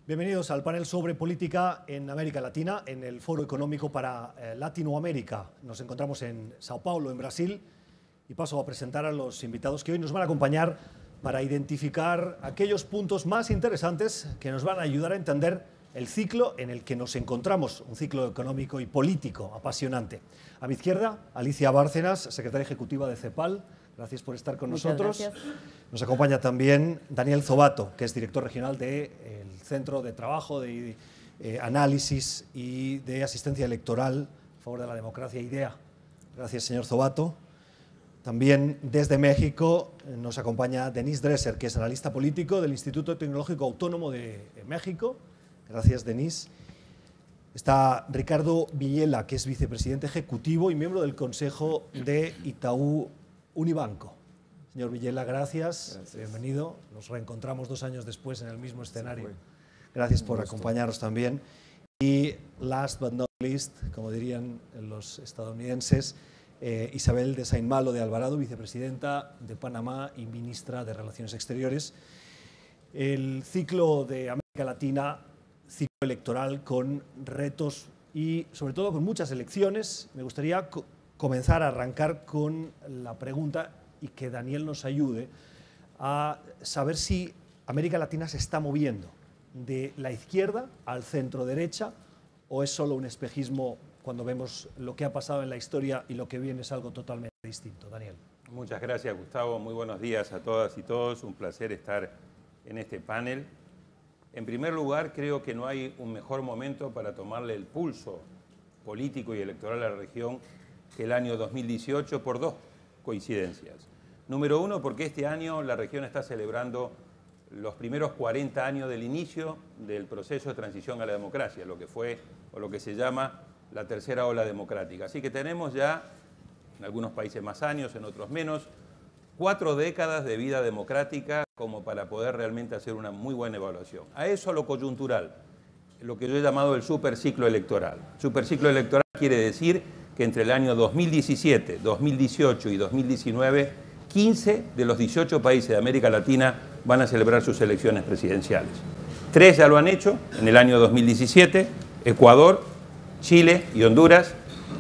Bienvenidos al panel sobre política en América Latina, en el Foro Económico para Latinoamérica. Nos encontramos en Sao Paulo, en Brasil, y paso a presentar a los invitados que hoy nos van a acompañar para identificar aquellos puntos más interesantes que nos van a ayudar a entender el ciclo en el que nos encontramos, un ciclo económico y político apasionante. A mi izquierda, Alicia Bárcenas, secretaria ejecutiva de CEPAL. Gracias por estar con nosotros. Gracias. Nos acompaña también Daniel Zobato, que es director regional del Centro de Trabajo, de Análisis y de Asistencia Electoral a favor de la democracia, IDEA. Gracias, señor Zobato. También desde México nos acompaña Denise Dresser, que es analista político del Instituto Tecnológico Autónomo de México. Gracias, Denise. Está Ricardo Villela, que es vicepresidente ejecutivo y miembro del Consejo de Itaú Unibanco. Señor Villela, gracias. Bienvenido. Nos reencontramos 2 años después en el mismo escenario. Gracias por acompañarnos también. Y last but not least, como dirían los estadounidenses, Isabel de Saint-Malo de Alvarado, vicepresidenta de Panamá y ministra de Relaciones Exteriores. El ciclo de América Latina, ciclo electoral con retos y sobre todo con muchas elecciones. Me gustaría comenzar a arrancar con la pregunta y que Daniel nos ayude a saber si América Latina se está moviendo de la izquierda al centro derecha o es solo un espejismo cuando vemos lo que ha pasado en la historia y lo que viene es algo totalmente distinto. Daniel. Muchas gracias, Gustavo. Muy buenos días a todas y todos. Un placer estar en este panel. En primer lugar, creo que no hay un mejor momento para tomarle el pulso político y electoral a la región que el año 2018 por 2 coincidencias. Número 1, porque este año la región está celebrando los primeros 40 años del inicio del proceso de transición a la democracia, lo que fue o lo que se llama la tercera ola democrática. Así que tenemos ya, en algunos países más años, en otros menos, 4 décadas de vida democrática como para poder realmente hacer una muy buena evaluación. A eso lo coyuntural, lo que yo he llamado el superciclo electoral. Superciclo electoral quiere decir que entre el año 2017, 2018 y 2019, 15 de los 18 países de América Latina van a celebrar sus elecciones presidenciales. 3 ya lo han hecho en el año 2017, Ecuador, Chile y Honduras.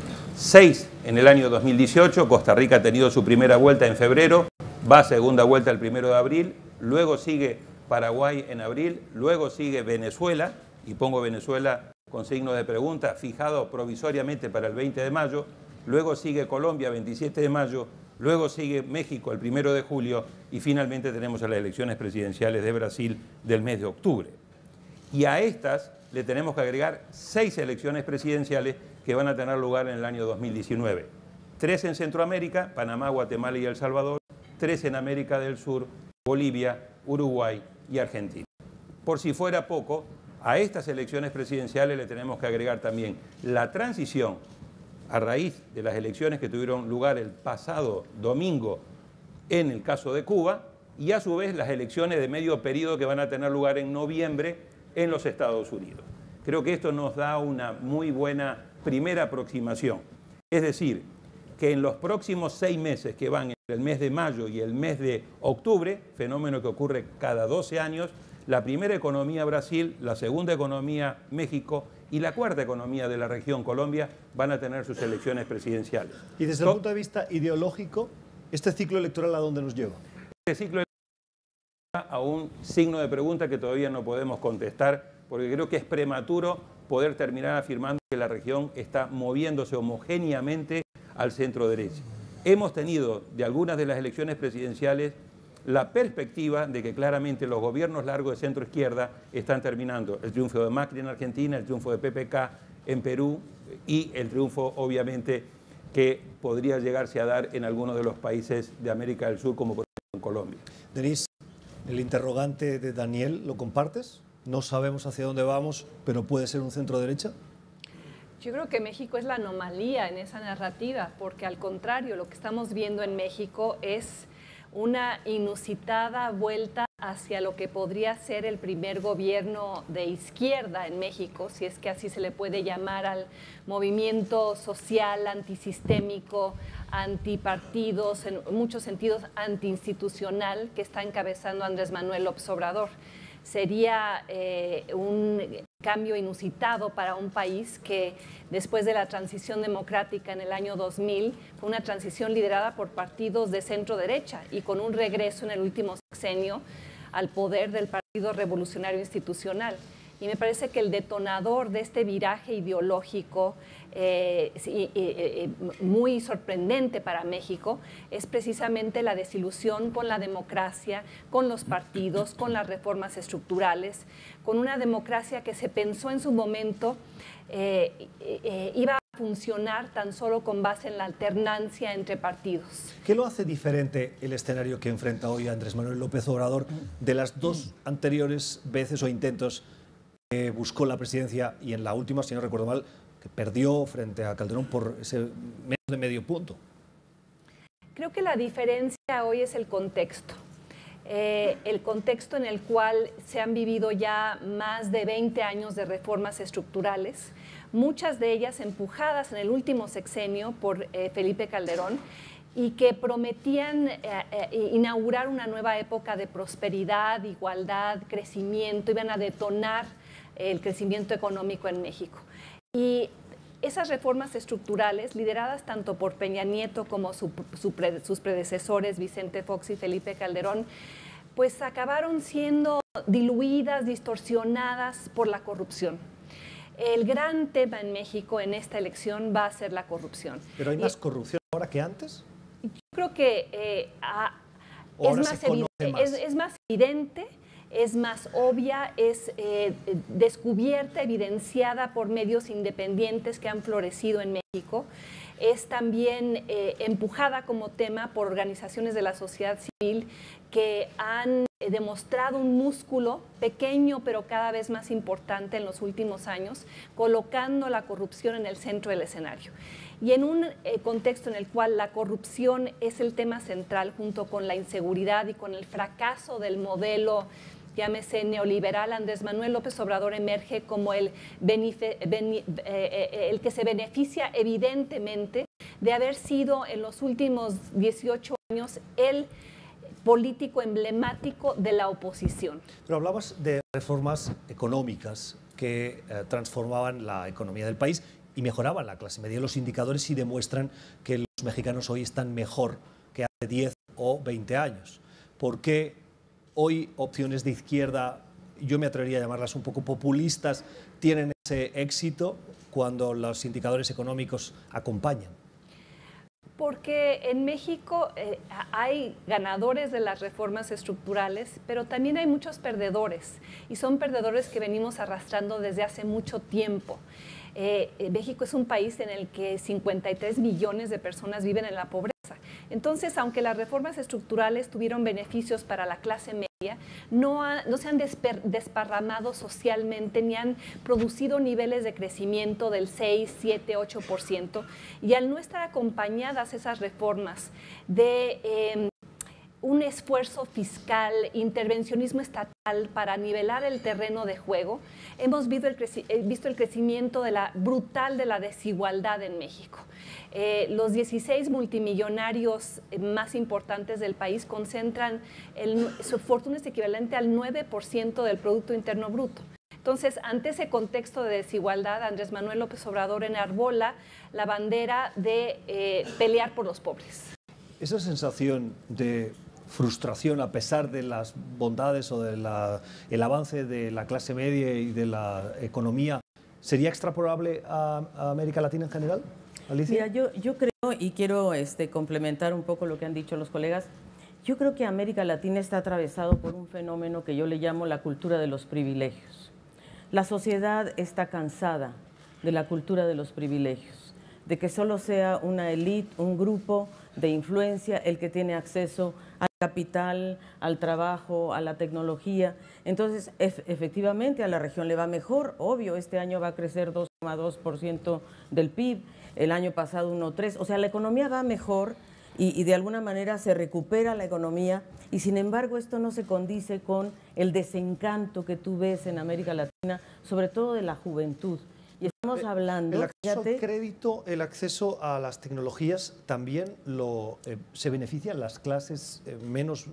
6 en el año 2018, Costa Rica ha tenido su primera vuelta en febrero, va a segunda vuelta el 1 de abril, luego sigue Paraguay en abril, luego sigue Venezuela, y pongo Venezuela con signo de pregunta, fijado provisoriamente para el 20 de mayo, luego sigue Colombia, 27 de mayo, luego sigue México, el 1 de julio, y finalmente tenemos las elecciones presidenciales de Brasil del mes de octubre. Y a estas le tenemos que agregar 6 elecciones presidenciales que van a tener lugar en el año 2019. 3 en Centroamérica, Panamá, Guatemala y El Salvador, 3 en América del Sur, Bolivia, Uruguay y Argentina. Por si fuera poco, a estas elecciones presidenciales le tenemos que agregar también la transición a raíz de las elecciones que tuvieron lugar el pasado domingo en el caso de Cuba y a su vez las elecciones de medio periodo que van a tener lugar en noviembre en los Estados Unidos. Creo que esto nos da una muy buena primera aproximación. Es decir, que en los próximos 6 meses que van entre el mes de mayo y el mes de octubre, fenómeno que ocurre cada 12 años, la primera economía Brasil, la segunda economía México y la cuarta economía de la región Colombia van a tener sus elecciones presidenciales. Y desde el punto de vista ideológico, ¿este ciclo electoral a dónde nos lleva? Este ciclo electoral a un signo de pregunta que todavía no podemos contestar, porque creo que es prematuro poder terminar afirmando que la región está moviéndose homogéneamente al centro derecha. Hemos tenido de algunas de las elecciones presidenciales la perspectiva de que claramente los gobiernos largos de centro izquierda están terminando. El triunfo de Macri en Argentina, el triunfo de PPK en Perú y el triunfo obviamente que podría llegarse a dar en algunos de los países de América del Sur como por ejemplo en Colombia. Denise, el interrogante de Daniel, ¿lo compartes? No sabemos hacia dónde vamos, pero puede ser un centro derecha. Yo creo que México es la anomalía en esa narrativa, porque al contrario, lo que estamos viendo en México es una inusitada vuelta hacia lo que podría ser el primer gobierno de izquierda en México, si es que así se le puede llamar al movimiento social, antisistémico, antipartidos, en muchos sentidos antiinstitucional, que está encabezando Andrés Manuel López Obrador. sería un cambio inusitado para un país que después de la transición democrática en el año 2000 fue una transición liderada por partidos de centro derecha y con un regreso en el último sexenio al poder del Partido Revolucionario Institucional. Y me parece que el detonador de este viraje ideológico muy sorprendente para México es precisamente la desilusión con la democracia, con los partidos, con las reformas estructurales, con una democracia que se pensó en su momento iba a funcionar tan solo con base en la alternancia entre partidos. ¿Qué lo hace diferente el escenario que enfrenta hoy Andrés Manuel López Obrador de las dos anteriores veces o intentos que buscó la presidencia y en la última, si no recuerdo mal, que perdió frente a Calderón por ese menos de medio punto? Creo que la diferencia hoy es el contexto en el cual se han vivido ya más de 20 años de reformas estructurales, muchas de ellas empujadas en el último sexenio por Felipe Calderón, y que prometían inaugurar una nueva época de prosperidad, igualdad, crecimiento, iban a detonar el crecimiento económico en México. Y esas reformas estructurales, lideradas tanto por Peña Nieto como sus predecesores, Vicente Fox y Felipe Calderón, pues acabaron siendo diluidas, distorsionadas por la corrupción. El gran tema en México en esta elección va a ser la corrupción. ¿Pero hay más corrupción ahora que antes? Yo creo que es más evidente, es más obvia, es descubierta, evidenciada por medios independientes que han florecido en México. Es también empujada como tema por organizaciones de la sociedad civil que han demostrado un músculo pequeño pero cada vez más importante en los últimos años, colocando la corrupción en el centro del escenario. Y en un contexto en el cual la corrupción es el tema central junto con la inseguridad y con el fracaso del modelo, llámese neoliberal, Andrés Manuel López Obrador emerge como el que se beneficia evidentemente de haber sido en los últimos 18 años el político emblemático de la oposición. Pero hablabas de reformas económicas que transformaban la economía del país y mejoraban la clase media. Los indicadores sí demuestran que los mexicanos hoy están mejor que hace 10 o 20 años. ¿Por qué hoy opciones de izquierda, yo me atrevería a llamarlas un poco populistas, tienen ese éxito cuando los indicadores económicos acompañan? Porque en México hay ganadores de las reformas estructurales, pero también hay muchos perdedores, y son perdedores que venimos arrastrando desde hace mucho tiempo. México es un país en el que 53 millones de personas viven en la pobreza. Entonces, aunque las reformas estructurales tuvieron beneficios para la clase media, no se han desparramado socialmente ni han producido niveles de crecimiento del 6, 7, 8%. Y al no estar acompañadas esas reformas de un esfuerzo fiscal, intervencionismo estatal para nivelar el terreno de juego, hemos visto el crecimiento brutal de la desigualdad en México. Los 16 multimillonarios más importantes del país concentran su fortuna es equivalente al 9% del Producto Interno Bruto. Entonces, ante ese contexto de desigualdad, Andrés Manuel López Obrador enarbola la bandera de pelear por los pobres. Esa sensación de frustración a pesar de las bondades o del avance de la clase media y de la economía, ¿sería extrapolable a América Latina en general? Alicia. Mira, yo creo, y quiero complementar un poco lo que han dicho los colegas, yo creo que América Latina está atravesado por un fenómeno que yo le llamo la cultura de los privilegios. La sociedad está cansada de la cultura de los privilegios, de que solo sea una élite, un grupo de influencia el que tiene acceso al capital, al trabajo, a la tecnología. Entonces, efectivamente, a la región le va mejor, obvio, este año va a crecer 2,2% del PIB, el año pasado 1,3%, o sea, la economía va mejor y de alguna manera se recupera la economía, y sin embargo esto no se condice con el desencanto que tú ves en América Latina, sobre todo de la juventud. Y estamos hablando... El acceso al crédito, el acceso a las tecnologías, también se benefician las clases menos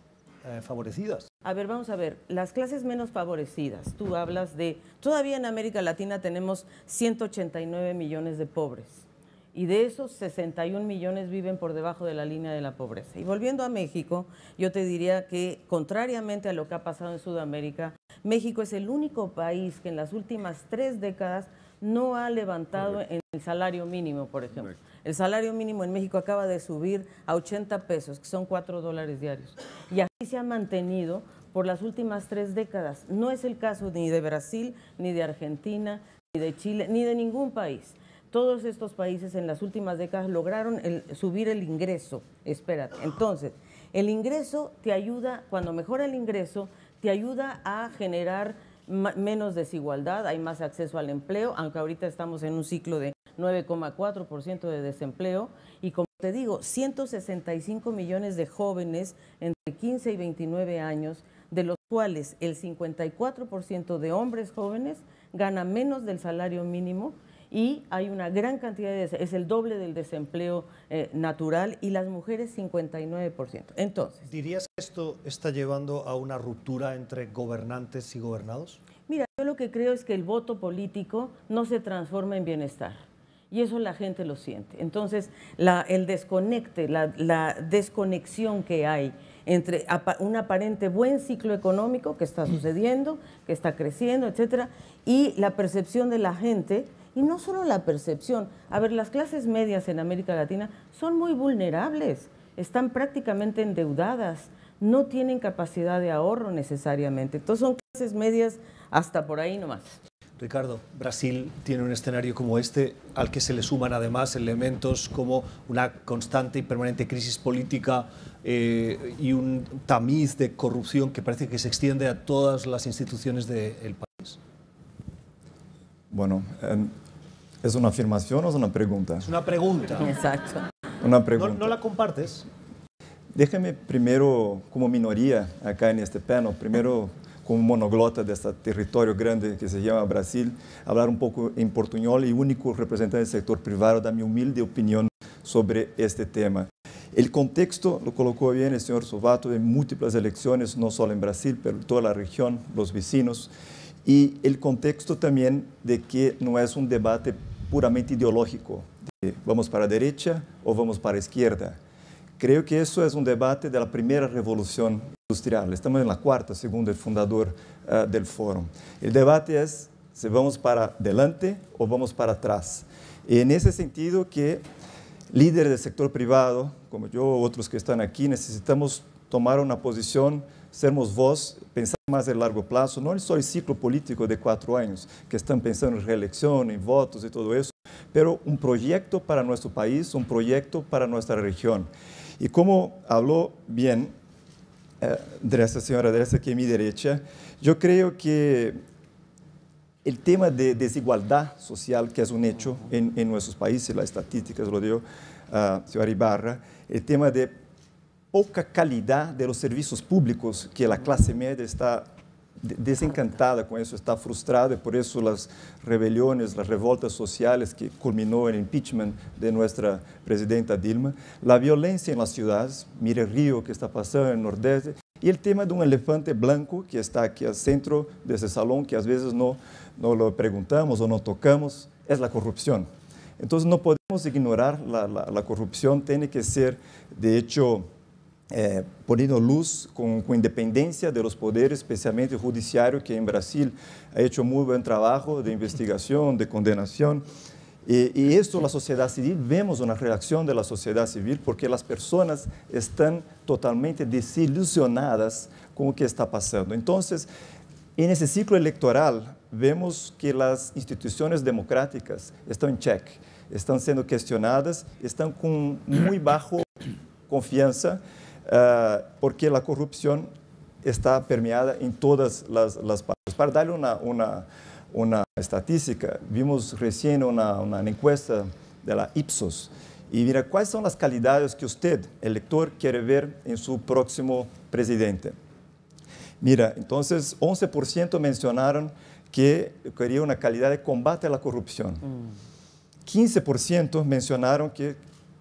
favorecidas. A ver, vamos a ver, las clases menos favorecidas, tú hablas de, todavía en América Latina tenemos 189 millones de pobres y de esos 61 millones viven por debajo de la línea de la pobreza. Y volviendo a México, yo te diría que contrariamente a lo que ha pasado en Sudamérica, México es el único país que en las últimas 3 décadas no ha levantado en el salario mínimo, por ejemplo. El salario mínimo en México acaba de subir a 80 pesos, que son $4 diarios. Y así se ha mantenido por las últimas 3 décadas. No es el caso ni de Brasil, ni de Argentina, ni de Chile, ni de ningún país. Todos estos países en las últimas décadas lograron subir el ingreso. Espérate. Entonces, el ingreso te ayuda, cuando mejora el ingreso, te ayuda a generar menos desigualdad, hay más acceso al empleo, aunque ahorita estamos en un ciclo de 9,4% de desempleo y como te digo, 165 millones de jóvenes entre 15 y 29 años, de los cuales el 54% de hombres jóvenes gana menos del salario mínimo y hay una gran cantidad es el doble del desempleo natural y las mujeres 59%. Entonces, ¿dirías que esto está llevando a una ruptura entre gobernantes y gobernados? Mira, yo lo que creo es que el voto político no se transforma en bienestar y eso la gente lo siente. Entonces, el desconecte, la desconexión que hay entre un aparente buen ciclo económico que está sucediendo, que está creciendo, etcétera, y la percepción de la gente. Y no solo la percepción, a ver, las clases medias en América Latina son muy vulnerables, están prácticamente endeudadas, no tienen capacidad de ahorro necesariamente, entonces son clases medias hasta por ahí nomás. Ricardo, Brasil tiene un escenario como este, al que se le suman además elementos como una constante y permanente crisis política y un tamiz de corrupción que parece que se extiende a todas las instituciones del país. Bueno, ¿es una afirmación o es una pregunta? Es una pregunta. Exacto. Una pregunta. ¿No la compartes? Déjame primero, como minoría acá en este panel, primero como monoglota de este territorio grande que se llama Brasil, hablar un poco en portuñol y único representante del sector privado, da mi humilde opinión sobre este tema. El contexto lo colocó bien el señor Sovato en múltiples elecciones, no solo en Brasil, pero en toda la región, los vecinos, y el contexto también de que no es un debate puramente ideológico, de vamos para la derecha o vamos para la izquierda. Creo que eso es un debate de la primera revolución industrial. Estamos en la cuarta, según el fundador del foro. El debate es si vamos para adelante o vamos para atrás. Y en ese sentido que líderes del sector privado, como yo, otros que están aquí, necesitamos tomar una posición, sermos voz, pensar más a largo plazo, no solo el ciclo político de 4 años, que están pensando en reelección, en votos y todo eso, pero un proyecto para nuestro país, un proyecto para nuestra región. Y como habló bien de esta señora, de esta aquí a mi derecha, yo creo que el tema de desigualdad social, que es un hecho en nuestros países, las estadísticas lo dio señora Ibarra, el tema de poca calidad de los servicios públicos, que la clase media está desencantada con eso, está frustrada, y por eso las rebeliones, las revoltas sociales que culminó en el impeachment de nuestra presidenta Dilma, la violencia en las ciudades, mire Río que está pasando en el Nordeste, y el tema de un elefante blanco que está aquí al centro de ese salón, que a veces no lo preguntamos o no tocamos, es la corrupción. Entonces no podemos ignorar la corrupción, tiene que ser, de hecho, poniendo luz con independencia de los poderes, especialmente el judiciario, que en Brasil ha hecho muy buen trabajo de investigación, de condenación. Y esto, la sociedad civil, vemos una reacción de la sociedad civil porque las personas están totalmente desilusionadas con lo que está pasando. Entonces, en ese ciclo electoral, vemos que las instituciones democráticas están en check, están siendo cuestionadas, están con muy bajo confianza, porque la corrupción está permeada en todas las partes. Para darle una estadística, vimos recién una encuesta de la Ipsos, y mira, ¿cuáles son las calidades que usted, elector, quiere ver en su próximo presidente? Mira, entonces 11% mencionaron que quería una calidad de combate a la corrupción. 15% mencionaron que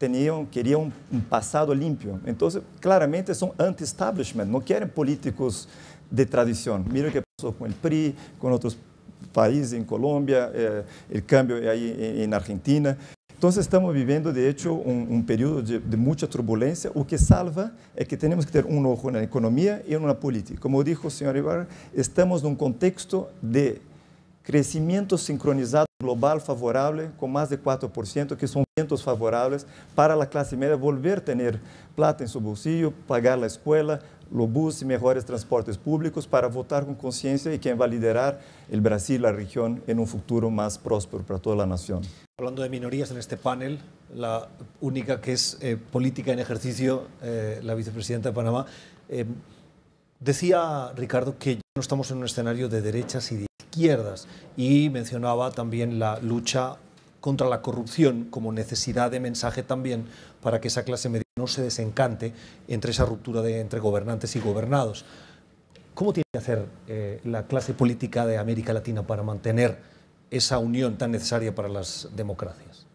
querían un pasado limpio. Entonces, claramente son anti-establishment, no quieren políticos de tradición. Mira qué pasó con el PRI, con otros países en Colombia, el cambio ahí en Argentina. Entonces estamos viviendo, de hecho, un periodo de mucha turbulencia. Lo que salva es que tenemos que tener un ojo en la economía y en la política. Como dijo el señor Ibarra, estamos en un contexto de crecimiento sincronizado global favorable con más de 4%, que son vientos favorables para la clase media volver a tener plata en su bolsillo, pagar la escuela, los buses y mejores transportes públicos para votar con conciencia y quien va a liderar el Brasil, la región, en un futuro más próspero para toda la nación. Hablando de minorías en este panel, la única que es política en ejercicio, la vicepresidenta de Panamá, decía Ricardo que ya no estamos en un escenario de derechas y de izquierdas y mencionaba también la lucha contra la corrupción como necesidad de mensaje también para que esa clase media no se desencante entre esa ruptura entre gobernantes y gobernados. ¿Cómo tiene que hacer la clase política de América Latina para mantener esa unión tan necesaria para las democracias?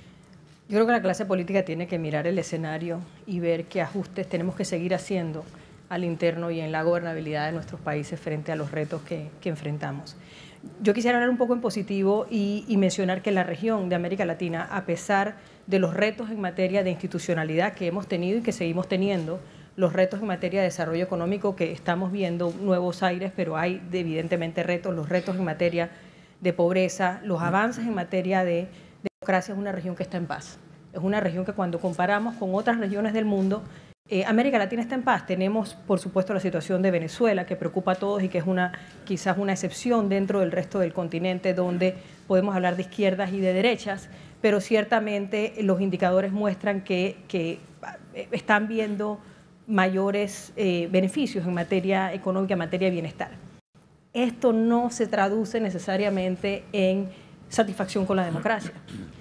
Yo creo que la clase política tiene que mirar el escenario y ver qué ajustes tenemos que seguir haciendo al interno y en la gobernabilidad de nuestros países frente a los retos que enfrentamos. Yo quisiera hablar un poco en positivo y mencionar que la región de América Latina, a pesar de los retos en materia de institucionalidad que hemos tenido y que seguimos teniendo, los retos en materia de desarrollo económico que estamos viendo nuevos aires, pero hay evidentemente retos, los retos en materia de pobreza, los avances en materia de democracia, es una región que está en paz. Es una región que cuando comparamos con otras regiones del mundo, América Latina está en paz. Tenemos, por supuesto, la situación de Venezuela, que preocupa a todos y que es quizás una excepción dentro del resto del continente, donde podemos hablar de izquierdas y de derechas, pero ciertamente los indicadores muestran que están viendo mayores beneficios en materia económica, en materia de bienestar. Esto no se traduce necesariamente en satisfacción con la democracia.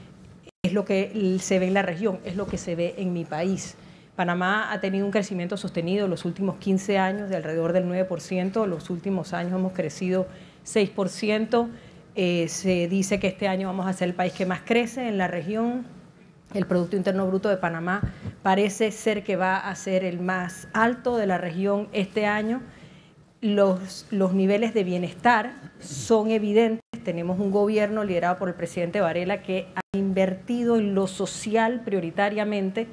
Es lo que se ve en la región, es lo que se ve en mi país. Panamá ha tenido un crecimiento sostenido los últimos 15 años de alrededor del 9%, los últimos años hemos crecido 6%, se dice que este año vamos a ser el país que más crece en la región, el Producto Interno Bruto de Panamá parece ser que va a ser el más alto de la región este año. Los niveles de bienestar son evidentes, tenemos un gobierno liderado por el presidente Varela que ha invertido en lo social prioritariamente.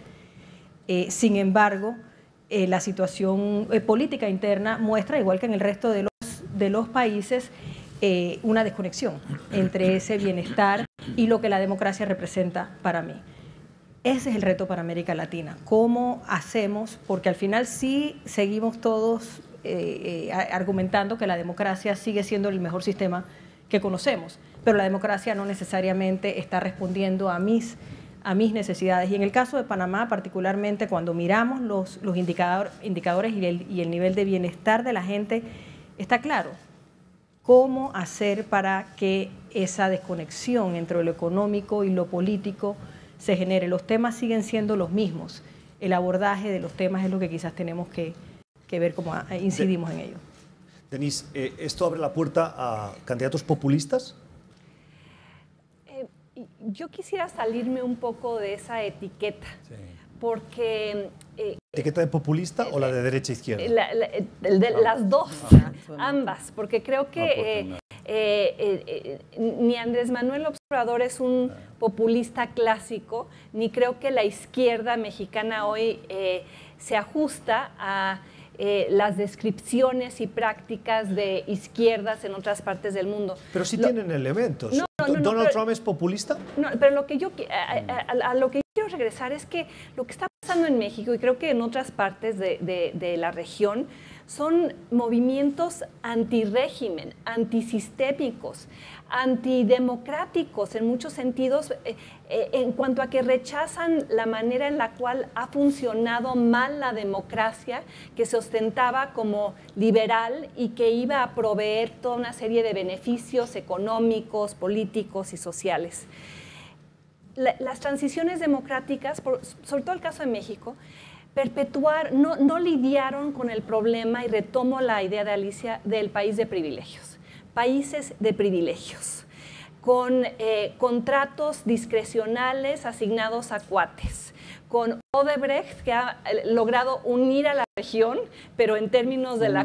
Sin embargo, la situación política interna muestra, igual que en el resto de los países, una desconexión entre ese bienestar y lo que la democracia representa para mí. Ese es el reto para América Latina. ¿Cómo hacemos? Porque al final sí seguimos todos argumentando que la democracia sigue siendo el mejor sistema que conocemos, pero la democracia no necesariamente está respondiendo a mis necesidades. Y en el caso de Panamá, particularmente, cuando miramos los indicadores y el nivel de bienestar de la gente, está claro cómo hacer para que esa desconexión entre lo económico y lo político se genere. Los temas siguen siendo los mismos. El abordaje de los temas es lo que quizás tenemos que ver cómo incidimos en ello. Denise, ¿esto abre la puerta a candidatos populistas? Yo quisiera salirme un poco de esa etiqueta, sí. Porque... ¿Etiqueta de populista o la de derecha e izquierda? Las dos, ambas, porque creo que ni Andrés Manuel López Obrador es un populista clásico, ni creo que la izquierda mexicana hoy se ajusta a las descripciones y prácticas de izquierdas en otras partes del mundo. Pero sí tienen elementos. ¿Donald Trump es populista? No, pero lo que a lo que yo quiero regresar es que lo que está pasando en México, y creo que en otras partes de la región, son movimientos antirrégimen, antisistémicos, antidemocráticos en muchos sentidos, en cuanto a que rechazan la manera en la cual ha funcionado mal la democracia, que se ostentaba como liberal y que iba a proveer toda una serie de beneficios económicos, políticos y sociales. Las transiciones democráticas, sobre todo el caso de México, no lidiaron con el problema, y retomo la idea de Alicia, del país de privilegios. Países de privilegios, con contratos discrecionales asignados a cuates, con Odebrecht, que ha logrado unir a la región, pero en términos de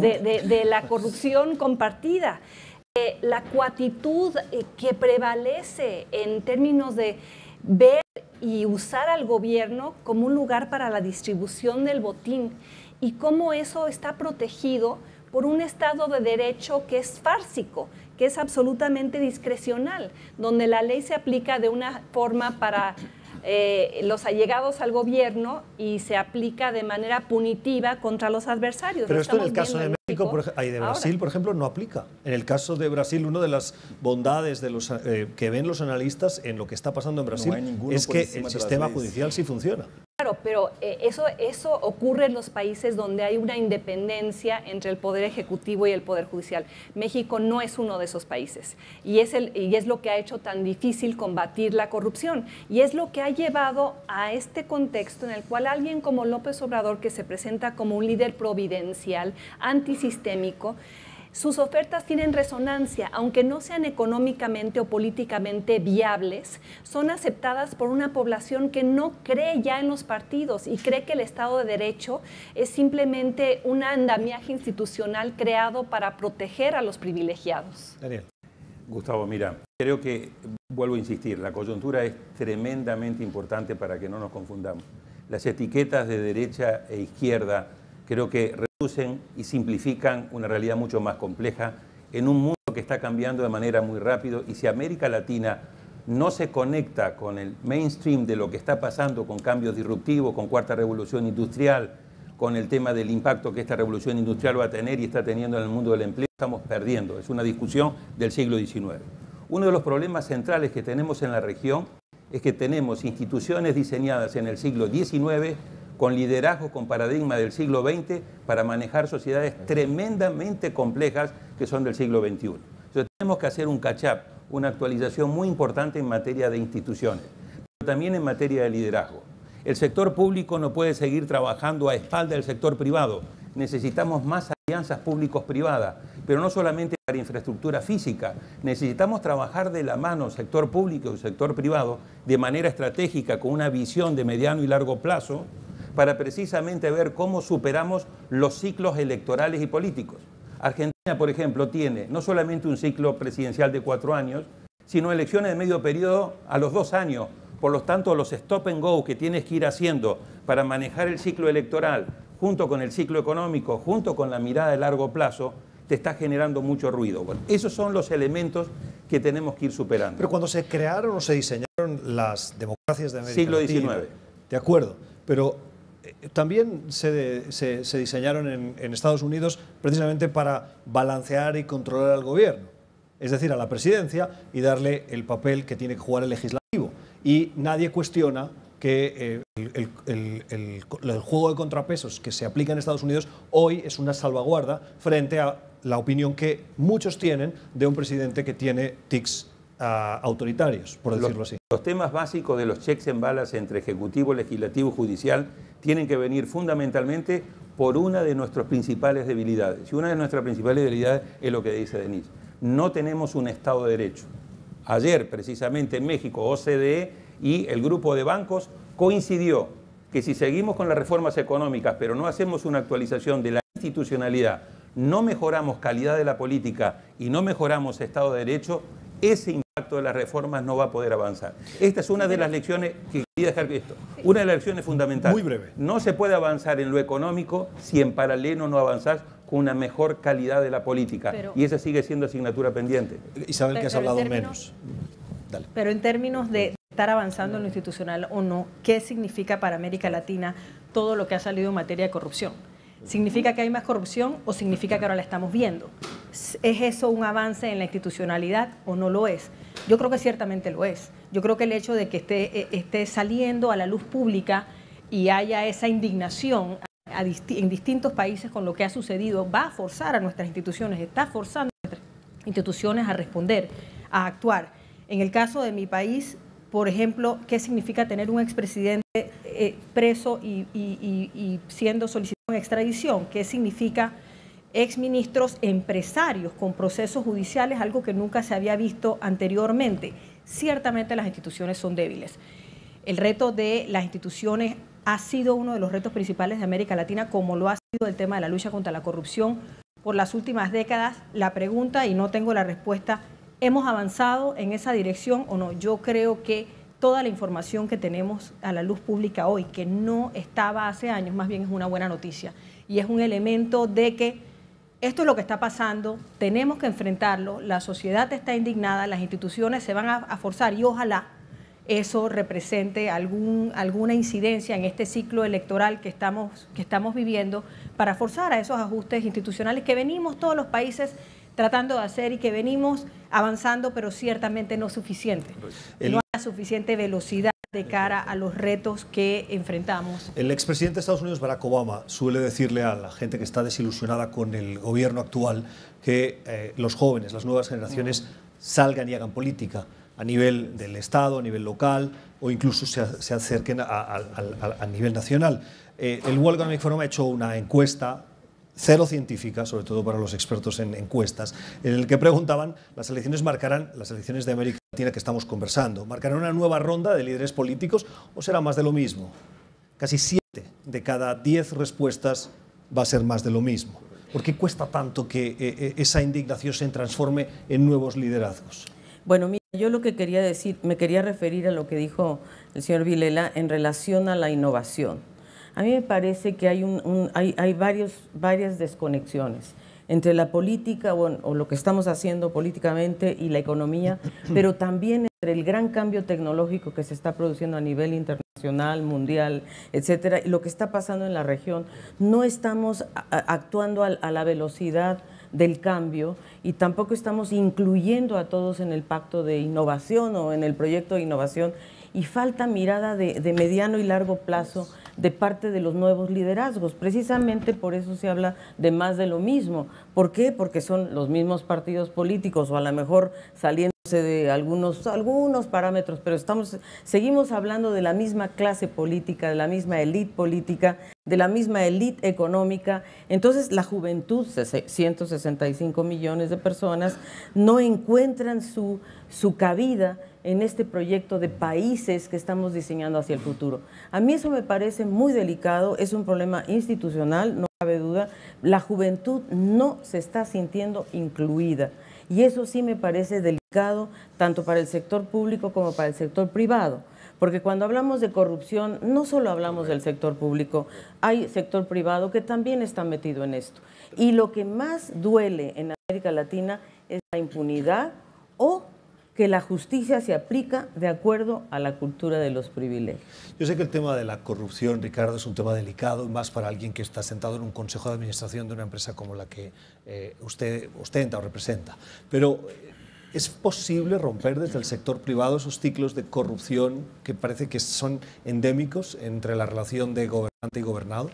la corrupción compartida. La cuatitud que prevalece en términos de ver y usar al gobierno como un lugar para la distribución del botín, y cómo eso está protegido por un Estado de Derecho que es fársico, que es absolutamente discrecional, donde la ley se aplica de una forma para los allegados al gobierno y se aplica de manera punitiva contra los adversarios. Pero esto en el caso de México y de Brasil, por ejemplo, no aplica. En el caso de Brasil, una de las bondades de los, que ven los analistas en lo que está pasando en Brasil es que el sistema judicial sí funciona. Claro, pero eso ocurre en los países donde hay una independencia entre el Poder Ejecutivo y el Poder Judicial. México no es uno de esos países y es lo que ha hecho tan difícil combatir la corrupción y es lo que ha llevado a este contexto en el cual alguien como López Obrador, que se presenta como un líder providencial, antisistémico, sus ofertas tienen resonancia, aunque no sean económicamente o políticamente viables, son aceptadas por una población que no cree ya en los partidos y cree que el Estado de Derecho es simplemente un andamiaje institucional creado para proteger a los privilegiados. Daniel. Gustavo, mira, creo que, vuelvo a insistir, la coyuntura es tremendamente importante para que no nos confundamos. Las etiquetas de derecha e izquierda creo que reducen y simplifican una realidad mucho más compleja en un mundo que está cambiando de manera muy rápido, y si América Latina no se conecta con el mainstream de lo que está pasando con cambios disruptivos, con cuarta revolución industrial, con el tema del impacto que esta revolución industrial va a tener y está teniendo en el mundo del empleo, estamos perdiendo. Es una discusión del siglo XIX. Uno de los problemas centrales que tenemos en la región es que tenemos instituciones diseñadas en el siglo XIX con liderazgo, con paradigma del siglo XX para manejar sociedades tremendamente complejas que son del siglo XXI. Entonces tenemos que hacer un catch-up, una actualización muy importante en materia de instituciones, pero también en materia de liderazgo. El sector público no puede seguir trabajando a espaldas del sector privado. Necesitamos más alianzas públicos-privadas, pero no solamente para infraestructura física. Necesitamos trabajar de la mano sector público y sector privado de manera estratégica, con una visión de mediano y largo plazo, para precisamente ver cómo superamos los ciclos electorales y políticos. Argentina, por ejemplo, tiene no solamente un ciclo presidencial de 4 años, sino elecciones de medio periodo a los 2 años. Por lo tanto, los stop and go que tienes que ir haciendo para manejar el ciclo electoral, junto con el ciclo económico, junto con la mirada de largo plazo, te está generando mucho ruido. Bueno, esos son los elementos que tenemos que ir superando. Pero cuando se crearon o se diseñaron las democracias de América Latina, siglo XIX. De acuerdo, pero también se diseñaron en Estados Unidos precisamente para balancear y controlar al gobierno, es decir, a la presidencia, y darle el papel que tiene que jugar el legislativo. Y nadie cuestiona que el juego de contrapesos que se aplica en Estados Unidos hoy es una salvaguarda frente a la opinión que muchos tienen de un presidente que tiene tics autoritarios, por decirlo así. Los temas básicos de los checks and balances entre ejecutivo, legislativo y judicial tienen que venir fundamentalmente por una de nuestras principales debilidades. Y una de nuestras principales debilidades es lo que dice Denise. No tenemos un Estado de Derecho. Ayer, precisamente en México, OCDE y el grupo de bancos coincidió que si seguimos con las reformas económicas, pero no hacemos una actualización de la institucionalidad, no mejoramos calidad de la política y no mejoramos Estado de Derecho, ese impacto de las reformas no va a poder avanzar. Esta es una de las lecciones que quería dejar esto. Una de las lecciones fundamentales. Muy breve. No se puede avanzar en lo económico si en paralelo no avanzás con una mejor calidad de la política. Y esa sigue siendo asignatura pendiente. Isabel, que has hablado menos. Dale. Pero en términos de estar avanzando en lo institucional o no, ¿qué significa para América Latina todo lo que ha salido en materia de corrupción? ¿Significa que hay más corrupción o significa que ahora la estamos viendo? ¿Es eso un avance en la institucionalidad o no lo es? Yo creo que ciertamente lo es. Yo creo que el hecho de que esté saliendo a la luz pública y haya esa indignación en distintos países con lo que ha sucedido va a forzar a nuestras instituciones, está forzando a nuestras instituciones a responder, a actuar. En el caso de mi país, por ejemplo, ¿qué significa tener un expresidente preso y siendo solicitado en extradición? ¿Qué significa exministros empresarios con procesos judiciales, algo que nunca se había visto anteriormente? Ciertamente las instituciones son débiles. El reto de las instituciones ha sido uno de los retos principales de América Latina, como lo ha sido el tema de la lucha contra la corrupción por las últimas décadas. La pregunta, y no tengo la respuesta, ¿hemos avanzado en esa dirección o no? Yo creo que toda la información que tenemos a la luz pública hoy, que no estaba hace años, más bien es una buena noticia. Y es un elemento de que esto es lo que está pasando, tenemos que enfrentarlo, la sociedad está indignada, las instituciones se van a forzar y ojalá eso represente alguna incidencia en este ciclo electoral que estamos viviendo para forzar a esos ajustes institucionales que venimos todos los países tratando de hacer y que venimos avanzando, pero ciertamente no suficiente. No hay suficiente velocidad de cara a los retos que enfrentamos. El expresidente de Estados Unidos, Barack Obama, suele decirle a la gente que está desilusionada con el gobierno actual que los jóvenes, las nuevas generaciones, salgan y hagan política a nivel del Estado, a nivel local o incluso se acerquen a nivel nacional. El World Economic Forum ha hecho una encuesta cero científica, sobre todo para los expertos en encuestas, en el que preguntaban, las elecciones de América Latina que estamos conversando, ¿marcarán una nueva ronda de líderes políticos o será más de lo mismo? Casi 7 de cada 10 respuestas va a ser más de lo mismo. ¿Por qué cuesta tanto que esa indignación se transforme en nuevos liderazgos? Bueno, mira, yo lo que quería decir, me quería referir a lo que dijo el señor Vilela en relación a la innovación. A mí me parece que hay varias desconexiones entre la política o lo que estamos haciendo políticamente y la economía, pero también entre el gran cambio tecnológico que se está produciendo a nivel internacional, mundial, etcétera, y lo que está pasando en la región. No estamos actuando a la velocidad del cambio y tampoco estamos incluyendo a todos en el pacto de innovación o en el proyecto de innovación, y falta mirada de mediano y largo plazo de parte de los nuevos liderazgos. Precisamente por eso se habla de más de lo mismo. ¿Por qué? Porque son los mismos partidos políticos o a lo mejor saliéndose de algunos parámetros, pero seguimos hablando de la misma clase política, de la misma élite política, de la misma élite económica. Entonces la juventud, 165 millones de personas, no encuentran su cabida en este proyecto de países que estamos diseñando hacia el futuro. A mí eso me parece muy delicado, es un problema institucional, no cabe duda. La juventud no se está sintiendo incluida y eso sí me parece delicado tanto para el sector público como para el sector privado. Porque cuando hablamos de corrupción, no solo hablamos del sector público, hay sector privado que también está metido en esto. Y lo que más duele en América Latina es la impunidad o que la justicia se aplica de acuerdo a la cultura de los privilegios. Yo sé que el tema de la corrupción, Ricardo, es un tema delicado, más para alguien que está sentado en un consejo de administración de una empresa como la que usted ostenta o representa. Pero ¿es posible romper desde el sector privado esos ciclos de corrupción que parece que son endémicos entre la relación de gobernante y gobernado?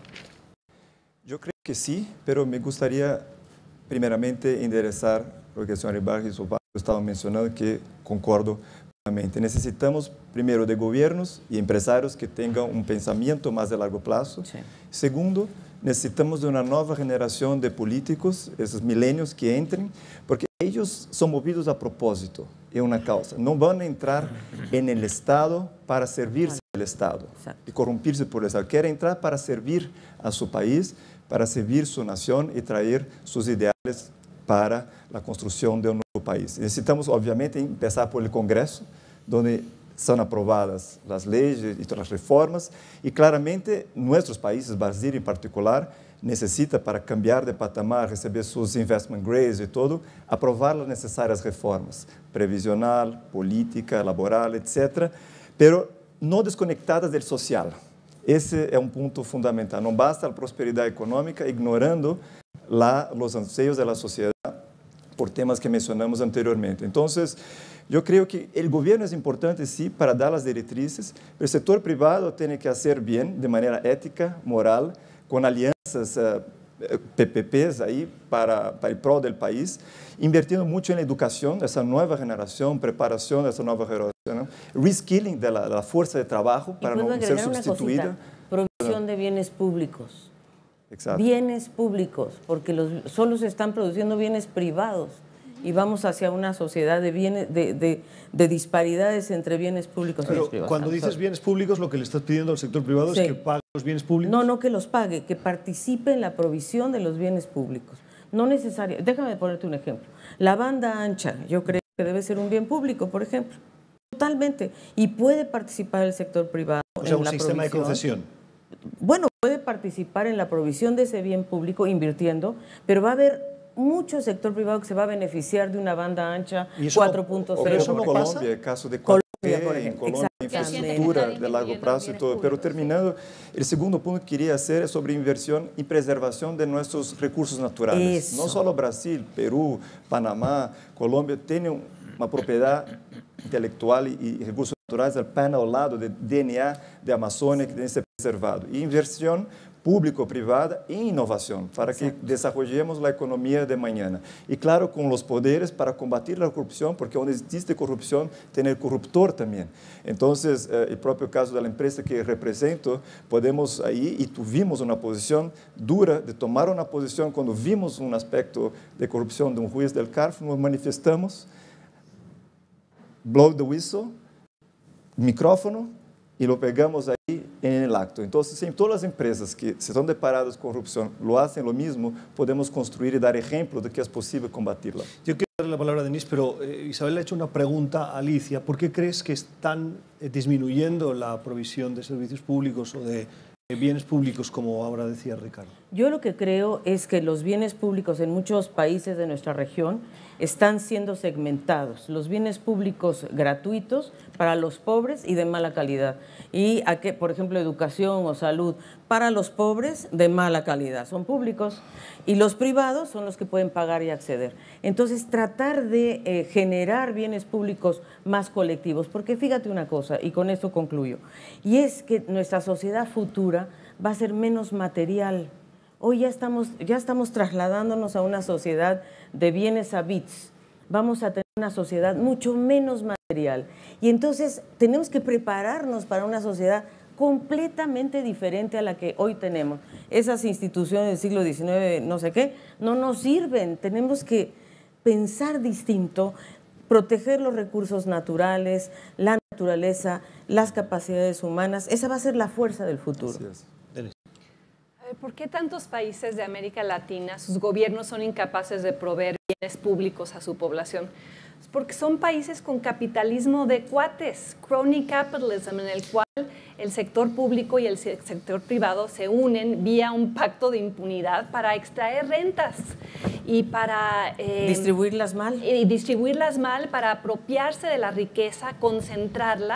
Yo creo que sí, pero me gustaría primeramente enderezar lo que el señor Ibarra y su padre estaban mencionando, que concordo plenamente. Necesitamos primero de gobiernos y empresarios que tengan un pensamiento más de largo plazo. Sí. Segundo, necesitamos de una nueva generación de políticos, esos milenios que entren, porque ellos son movidos a propósito, en una causa. No van a entrar en el Estado para servirse del Estado y corrompirse por el Estado. Quieren entrar para servir a su país, para servir su nación y traer sus ideales para la construcción de un nuevo país. Necesitamos, obviamente, empezar por el Congreso, donde son aprobadas las leyes y todas las reformas, y claramente nuestros países, Brasil en particular, necesita para cambiar de patamar, receber sus investment grades y todo, aprovar las necesarias reformas, previsional, política, laboral, etc., pero no desconectadas del social. Ese é um ponto fundamental. Não basta a prosperidade econômica ignorando los anseios da sociedade por temas que mencionamos anteriormente. Então, eu creio que o governo é importante, sim, para dar as diretrizes, mas o setor privado tem que fazer bem, de maneira ética, moral, com alianças PPPs aí para o prol do país, invirtiendo muito na educação dessa nova geração, preparação dessa nova geração, reskilling da força de trabalho para não ser substituída. Producción de bienes públicos. Exacto. Bienes públicos, porque solo se están produciendo bienes privados. y vamos hacia una sociedad de, de disparidades entre bienes públicos y privados. Cuando dices bienes públicos, lo que le estás pidiendo al sector privado es que pague los bienes públicos. No, no que los pague, que participe en la provisión de los bienes públicos. No necesario. Déjame ponerte un ejemplo. La banda ancha, yo creo que debe ser un bien público, por ejemplo. Totalmente. Y puede participar el sector privado. O sea, un sistema de concesión. Bueno, puede participar en la provisión de ese bien público invirtiendo, pero va a haber mucho sector privado que se va a beneficiar de una banda ancha 4.0. Pero eso no pasa. Colombia, el caso de Colombia, en Colombia, infraestructura de largo plazo y todo. Pero terminando, el segundo punto que quería hacer es sobre inversión y preservación de nuestros recursos naturales. No solo Brasil, Perú, Panamá, Colombia tienen una propiedad intelectual y recursos naturales al pan al lado del DNA de Amazônia que debe ser preservado. Y inversión público-privada e innovación para que desarrollemos la economía de mañana. Y claro, con los poderes para combatir la corrupción, porque donde existe corrupción, tiene el corruptor también. Entonces, el propio caso de la empresa que represento, podemos ahí, y tuvimos una posición dura de tomar una posición cuando vimos un aspecto de corrupción de un juez del CARF, nos manifestamos, blow the whistle, micrófono, y lo pegamos ahí en el acto. Entonces, si todas las empresas que se están deparadas con corrupción lo hacen lo mismo, podemos construir y dar ejemplo de que es posible combatirla. Yo quiero darle la palabra a Denise, pero Isabel le ha hecho una pregunta a Alicia. ¿Por qué crees que están disminuyendo la provisión de servicios públicos o de bienes públicos, como ahora decía Ricardo? Yo lo que creo es que los bienes públicos en muchos países de nuestra región están siendo segmentados. Los bienes públicos gratuitos para los pobres y de mala calidad. Y, por ejemplo, educación o salud para los pobres de mala calidad. Son públicos y los privados son los que pueden pagar y acceder. Entonces, tratar de generar bienes públicos más colectivos. Porque fíjate una cosa, y con esto concluyo, y es que nuestra sociedad futura va a ser menos material. Hoy ya estamos trasladándonos a una sociedad de bienes a bits. Vamos a tener una sociedad mucho menos material. Y entonces tenemos que prepararnos para una sociedad completamente diferente a la que hoy tenemos. Esas instituciones del siglo XIX, no sé qué, no nos sirven. Tenemos que pensar distinto, proteger los recursos naturales, la naturaleza, las capacidades humanas. Esa va a ser la fuerza del futuro. ¿Por qué tantos países de América Latina, sus gobiernos son incapaces de proveer bienes públicos a su población? Es porque son países con capitalismo de cuates, crony capitalism, en el cual el sector público y el sector privado se unen vía un pacto de impunidad para extraer rentas y para distribuirlas mal. Y distribuirlas mal para apropiarse de la riqueza, concentrarla,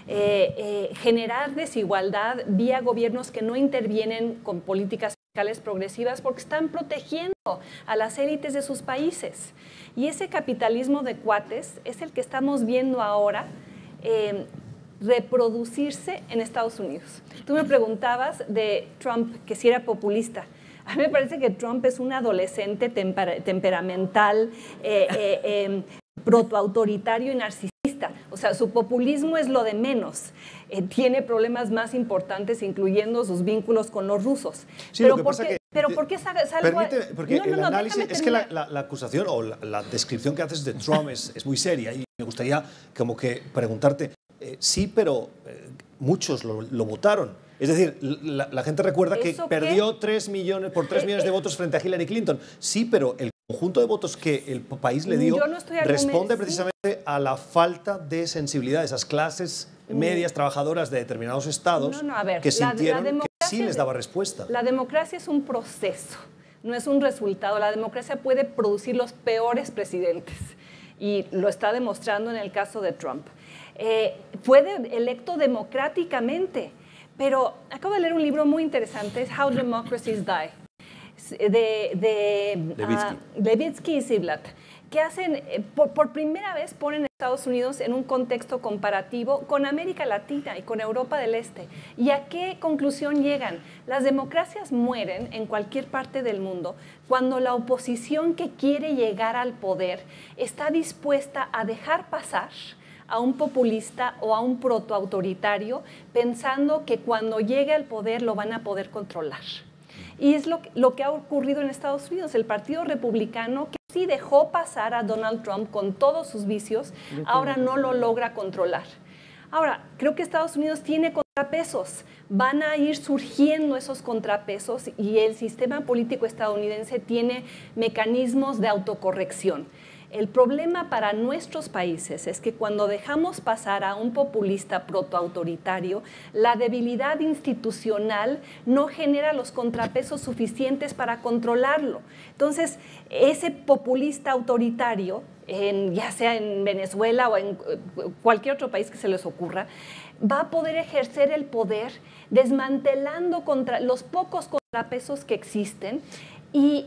generar desigualdad vía gobiernos que no intervienen con políticas fiscales progresivas porque están protegiendo a las élites de sus países. Y ese capitalismo de cuates es el que estamos viendo ahora reproducirse en Estados Unidos. Tú me preguntabas de Trump, que si era populista. A mí me parece que Trump es un adolescente temperamental, protoautoritario y narcisista. O sea, su populismo es lo de menos. Tiene problemas más importantes, incluyendo sus vínculos con los rusos. Sí, pero ¿por qué salgo? Porque el análisis, es que la acusación o la descripción que haces de Trump es muy seria y me gustaría como que preguntarte, sí, pero muchos lo votaron. Es decir, la gente recuerda que perdió 3 millones de votos frente a Hillary Clinton. Sí, pero el conjunto de votos que el país le dio responde precisamente a la falta de sensibilidad de esas clases medias trabajadoras de determinados estados que sintieron que sí les daba respuesta. La democracia es un proceso, no es un resultado. La democracia puede producir los peores presidentes y lo está demostrando en el caso de Trump. Fue electo democráticamente. Pero acabo de leer un libro muy interesante, es How Democracies Die, de Levitsky y Ziblatt, que hacen, por primera vez ponen a Estados Unidos en un contexto comparativo con América Latina y con Europa del Este. ¿Y a qué conclusión llegan? Las democracias mueren en cualquier parte del mundo cuando la oposición que quiere llegar al poder está dispuesta a dejar pasar a un populista o a un protoautoritario pensando que cuando llegue al poder lo van a poder controlar. Y es lo que ha ocurrido en Estados Unidos. El Partido Republicano, que sí dejó pasar a Donald Trump con todos sus vicios, ahora no lo logra controlar. Ahora, creo que Estados Unidos tiene contrapesos, van a ir surgiendo esos contrapesos y el sistema político estadounidense tiene mecanismos de autocorrección. El problema para nuestros países es que cuando dejamos pasar a un populista protoautoritario, la debilidad institucional no genera los contrapesos suficientes para controlarlo. Entonces, ese populista autoritario, ya sea en Venezuela o en cualquier otro país que se les ocurra, va a poder ejercer el poder desmantelando los pocos contrapesos que existen y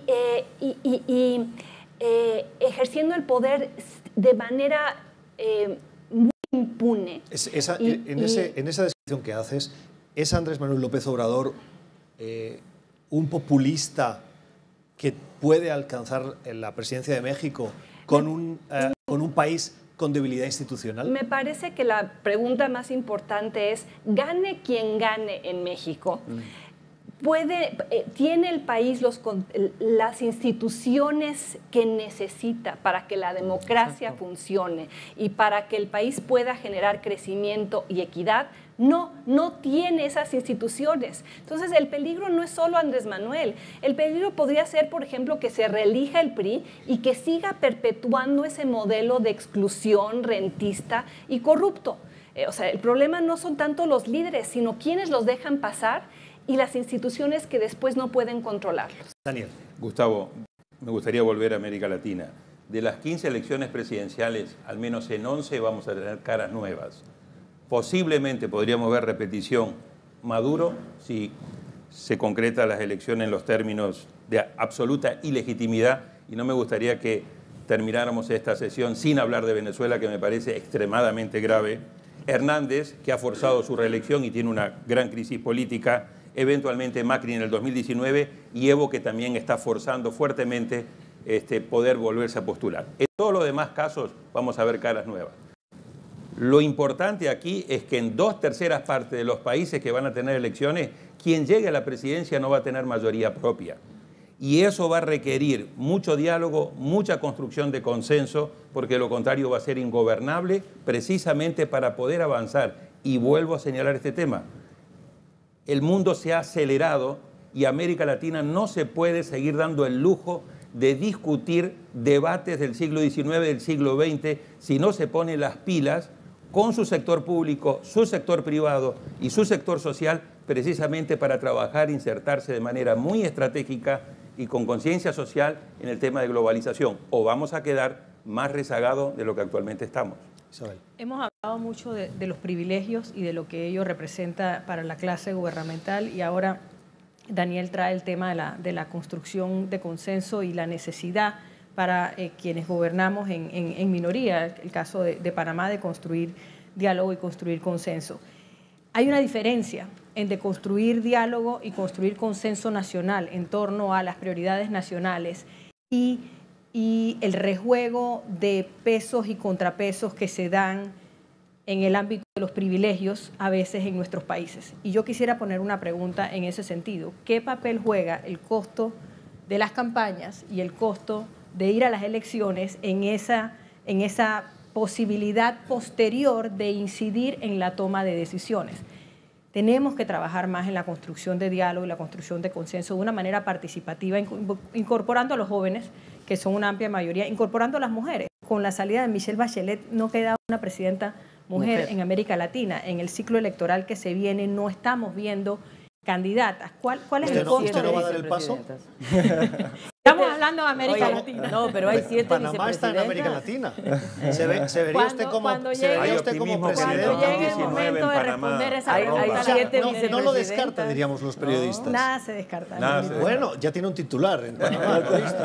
ejerciendo el poder de manera muy impune. En esa descripción que haces, ¿es Andrés Manuel López Obrador un populista que puede alcanzar la presidencia de México con un país con debilidad institucional? Me parece que la pregunta más importante es, gane quien gane en México, ¿tiene el país las instituciones que necesita para que la democracia funcione y para que el país pueda generar crecimiento y equidad? No tiene esas instituciones. Entonces, el peligro no es solo Andrés Manuel. El peligro podría ser, por ejemplo, que se reelija el PRI y que siga perpetuando ese modelo de exclusión rentista y corrupto. O sea, el problema no son tanto los líderes, sino quienes los dejan pasar y las instituciones que después no pueden controlarlos. Daniel. Gustavo, me gustaría volver a América Latina. De las 15 elecciones presidenciales, al menos en 11 vamos a tener caras nuevas. Posiblemente podríamos ver repetición. Maduro, si se concretan las elecciones en los términos de absoluta ilegitimidad, y no me gustaría que termináramos esta sesión sin hablar de Venezuela, que me parece extremadamente grave. Hernández, que ha forzado su reelección y tiene una gran crisis política, eventualmente Macri en el 2019 y Evo, que también está forzando fuertemente poder volverse a postular. En todos los demás casos vamos a ver caras nuevas. Lo importante aquí es que en 2/3 partes de los países que van a tener elecciones, quien llegue a la presidencia no va a tener mayoría propia. Y eso va a requerir mucho diálogo, mucha construcción de consenso, porque lo contrario va a ser ingobernable precisamente para poder avanzar. Y vuelvo a señalar este tema. El mundo se ha acelerado y América Latina no se puede seguir dando el lujo de discutir debates del siglo XIX, del siglo XX, si no se pone las pilas con su sector público, su sector privado y su sector social, precisamente para trabajar, insertarse de manera muy estratégica y con conciencia social en el tema de globalización, o vamos a quedar más rezagados de lo que actualmente estamos. Isabel. Hemos hablado mucho de los privilegios y de lo que ello representa para la clase gubernamental, y ahora Daniel trae el tema de la construcción de consenso y la necesidad para quienes gobernamos en minoría, el caso de Panamá, de construir diálogo y construir consenso. Hay una diferencia entre construir diálogo y construir consenso nacional en torno a las prioridades nacionales y el rejuego de pesos y contrapesos que se dan en el ámbito de los privilegios a veces en nuestros países. Y yo quisiera poner una pregunta en ese sentido. ¿Qué papel juega el costo de las campañas y el costo de ir a las elecciones en esa posibilidad posterior de incidir en la toma de decisiones? Tenemos que trabajar más en la construcción de diálogo y la construcción de consenso de una manera participativa, incorporando a los jóvenes, que son una amplia mayoría, incorporando a las mujeres. Con la salida de Michelle Bachelet no queda una presidenta mujer en América Latina. En el ciclo electoral que se viene no estamos viendo candidatas. ¿Cuál es el costo? ¿Usted no va a dar el paso? Estamos hablando de América Latina. No, pero hay 7 Panamá está en América Latina. ¿Se vería usted como presidente? Cuando llegue el momento de responder esa pregunta. Hay 7 vicepresidentas. No lo descarta, diríamos los periodistas. Nada se descarta. Bueno, ya tiene un titular en Panamá.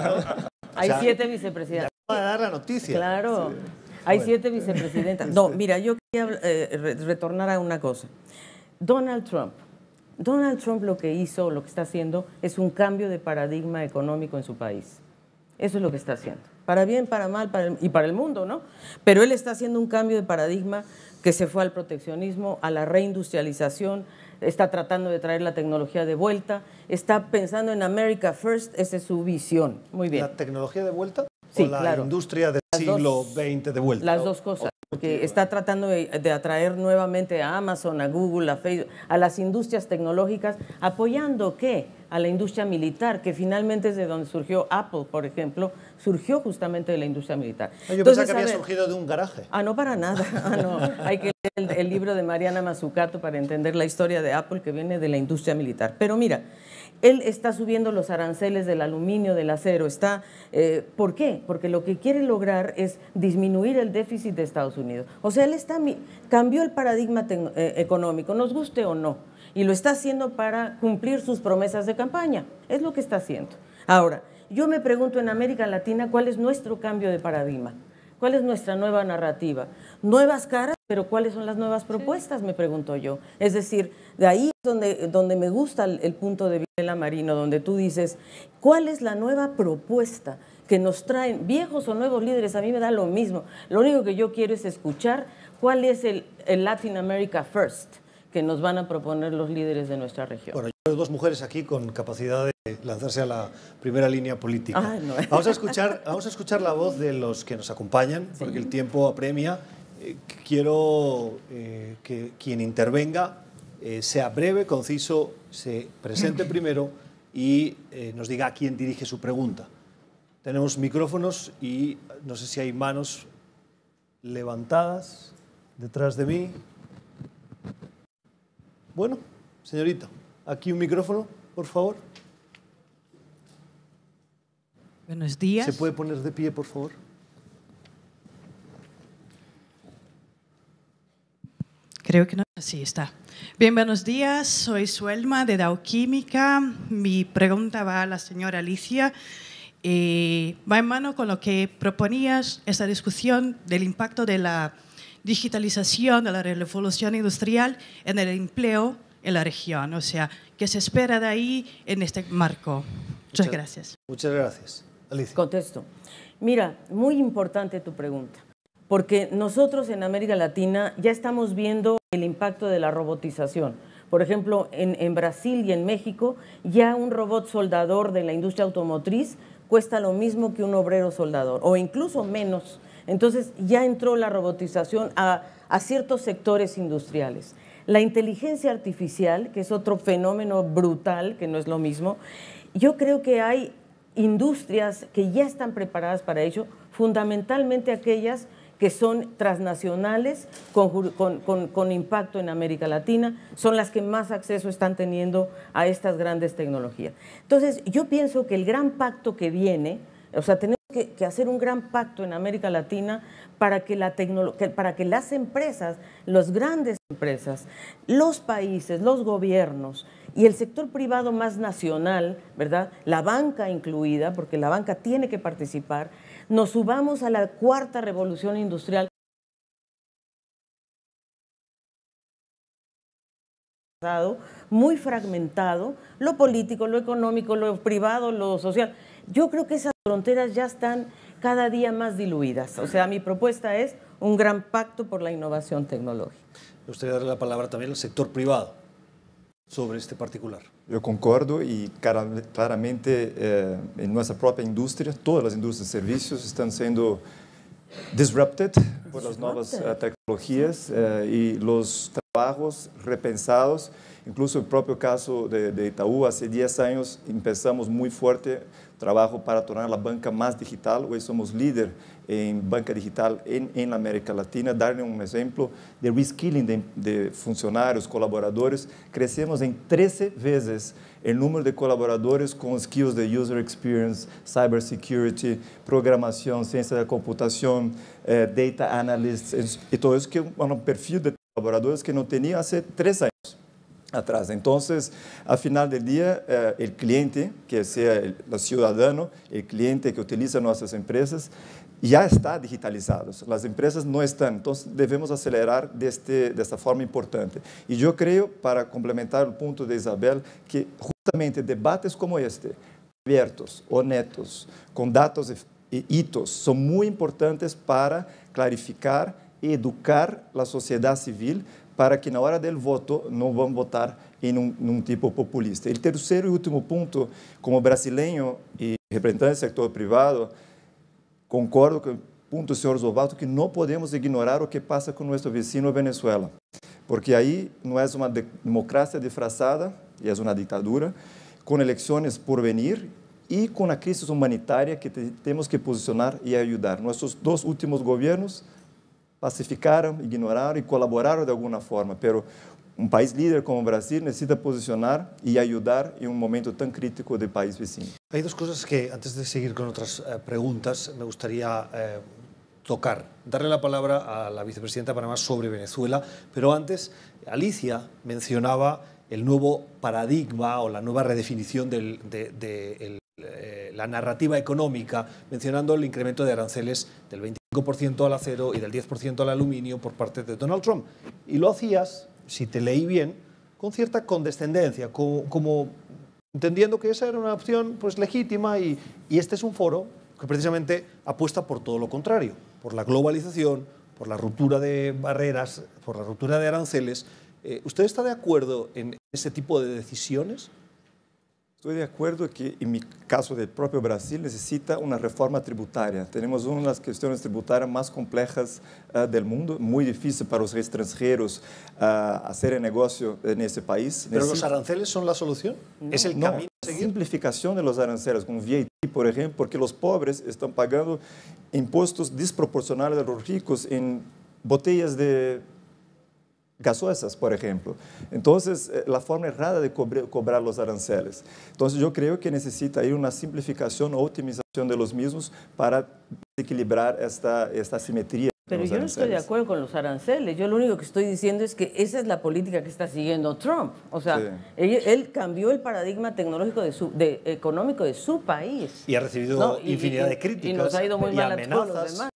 Hay 7 vicepresidentas. Va a dar la noticia. Claro. Sí. Hay 7 vicepresidentas. No, mira, yo quería retornar a una cosa. Donald Trump lo que hizo, lo que está haciendo, es un cambio de paradigma económico en su país. Eso es lo que está haciendo. Para bien, para mal, y para el mundo, ¿no? Pero él está haciendo un cambio de paradigma que se fue al proteccionismo, a la reindustrialización, está tratando de traer la tecnología de vuelta, está pensando en America First, esa es su visión. Muy bien. ¿La tecnología de vuelta? o la industria del siglo XX de vuelta. Las dos cosas, porque está tratando de atraer nuevamente a Amazon, a Google, a Facebook, a las industrias tecnológicas, apoyando ¿qué? A la industria militar, que finalmente es de donde surgió Apple, por ejemplo, surgió justamente de la industria militar. Yo pensaba que había surgido de un garaje. No, para nada. No. Hay que leer el libro de Mariana Mazzucato para entender la historia de Apple, que viene de la industria militar. Pero mira, él está subiendo los aranceles del aluminio, del acero. ¿Por qué? Porque lo que quiere lograr es disminuir el déficit de Estados Unidos. O sea, él cambió el paradigma económico, nos guste o no, y lo está haciendo para cumplir sus promesas de campaña. Es lo que está haciendo. Ahora, yo me pregunto en América Latina cuál es nuestro cambio de paradigma. ¿Cuál es nuestra nueva narrativa? Nuevas caras, pero ¿cuáles son las nuevas propuestas? Me pregunto yo. Es decir, de ahí es donde me gusta el punto de Vilela Marino, donde tú dices, ¿cuál es la nueva propuesta que nos traen viejos o nuevos líderes? A mí me da lo mismo. Lo único que yo quiero es escuchar cuál es el Latin America First que nos van a proponer los líderes de nuestra región. Bueno, yo veo dos mujeres aquí con capacidad de lanzarse a la primera línea política. No. Vamos a escuchar la voz de los que nos acompañan, sí, porque el tiempo apremia. Quiero que quien intervenga sea breve, conciso, se presente primero y nos diga a quién dirige su pregunta. Tenemos micrófonos y no sé si hay manos levantadas detrás de mí. Bueno, señorita, aquí un micrófono, por favor. Buenos días. ¿Se puede poner de pie, por favor? Creo que no. Sí, está. Bien, buenos días. Soy Suelma de Dow Química. Mi pregunta va a la señora Alicia. Va en mano con lo que proponías, esta discusión del impacto de la digitalización, de la revolución industrial en el empleo en la región. O sea, ¿qué se espera de ahí en este marco? Muchas gracias. Muchas gracias. Alicia. Contesto. Mira, muy importante tu pregunta, porque nosotros en América Latina ya estamos viendo el impacto de la robotización. Por ejemplo, en Brasil y en México, ya un robot soldador de la industria automotriz cuesta lo mismo que un obrero soldador, o incluso menos. Entonces, ya entró la robotización a ciertos sectores industriales. La inteligencia artificial, que es otro fenómeno brutal, que no es lo mismo, yo creo que hay industrias que ya están preparadas para ello, fundamentalmente aquellas que son transnacionales con impacto en América Latina, son las que más acceso están teniendo a estas grandes tecnologías. Entonces, yo pienso que el gran pacto que viene, o sea, tenemos que hacer un gran pacto en América Latina para que las empresas, las grandes empresas, los países, los gobiernos y el sector privado más nacional, ¿verdad?, la banca incluida, porque la banca tiene que participar, nos subamos a la cuarta revolución industrial muy fragmentado, lo político, lo económico, lo privado, lo social. Yo creo que esas fronteras ya están cada día más diluidas. O sea, mi propuesta es un gran pacto por la innovación tecnológica. Me gustaría darle la palabra también al sector privado sobre este particular. Yo concordo y claramente en nuestra propia industria, todas las industrias de servicios están siendo disrupted por las nuevas tecnologías y los trabajos repensados. Incluso el propio caso de Itaú, hace 10 años empezamos muy fuerte trabajo para tornar la banca más digital. Hoy somos líder en banca digital en la América Latina. Darle un ejemplo de reskilling de funcionarios, colaboradores. Crecemos en 13 veces el número de colaboradores con skills de user experience, cybersecurity, programación, ciencia de computación, data analysts y todo eso, que es un perfil de colaboradores que no tenía hace 3 años atrás. Entonces, al final del día, el cliente, que sea el ciudadano, el cliente que utiliza nuestras empresas, ya está digitalizado. Las empresas no están. Entonces, debemos acelerar de esta forma importante. Y yo creo, para complementar el punto de Isabel, que justamente debates como este, abiertos, honestos, con datos y hitos, son muy importantes para clarificar y educar la sociedad civil para que na hora del voto não vão votar em um tipo populista. E terceiro e último ponto, como brasileiro e representante do setor privado, concordo com o ponto do senhor Osvaldo que não podemos ignorar o que passa com nosso vizinho Venezuela, porque aí não é uma democracia disfrazada, é uma ditadura, com eleições por venir e com a crise humanitária que temos que posicionar e ajudar. Nossos 2 últimos governos pacificaram, ignoraram e colaboraram de alguma forma, mas um país líder como o Brasil necesita posicionar y ayudar en un momento tan crítico del país vecino. Hay 2 cosas que, antes de seguir con otras preguntas, me gustaría tocar. Darle la palabra a la vicepresidenta de Panamá sobre Venezuela, pero antes, Alicia mencionaba el nuevo paradigma o la nueva redefinición de la narrativa económica, mencionando el incremento de aranceles del 25% al acero y del 10% al aluminio por parte de Donald Trump. Y lo hacías, si te leí bien, con cierta condescendencia, como entendiendo que esa era una opción pues, legítima y este es un foro que precisamente apuesta por todo lo contrario, por la globalización, por la ruptura de barreras, por la ruptura de aranceles. ¿Usted está de acuerdo en ese tipo de decisiones? Estoy de acuerdo que, en mi caso del propio Brasil, necesita una reforma tributaria. Tenemos una de las cuestiones tributarias más complejas del mundo, muy difícil para los extranjeros hacer negocio en ese país. ¿Pero los aranceles son la solución? No, ¿es el camino a seguir? Simplificación de los aranceles, con VAT, por ejemplo, porque los pobres están pagando impuestos desproporcionales a los ricos en botellas de gaseosas, por ejemplo. Entonces, la forma errada de cobrar los aranceles. Entonces, yo creo que necesita ir una simplificación o optimización de los mismos para equilibrar esta asimetría. Pero yo no estoy de acuerdo con los aranceles. Yo lo único que estoy diciendo es que esa es la política que está siguiendo Trump. O sea, sí. él cambió el paradigma tecnológico económico de su país. Y ha recibido infinidad de críticas y nos ha ido muy mal a todos los demás.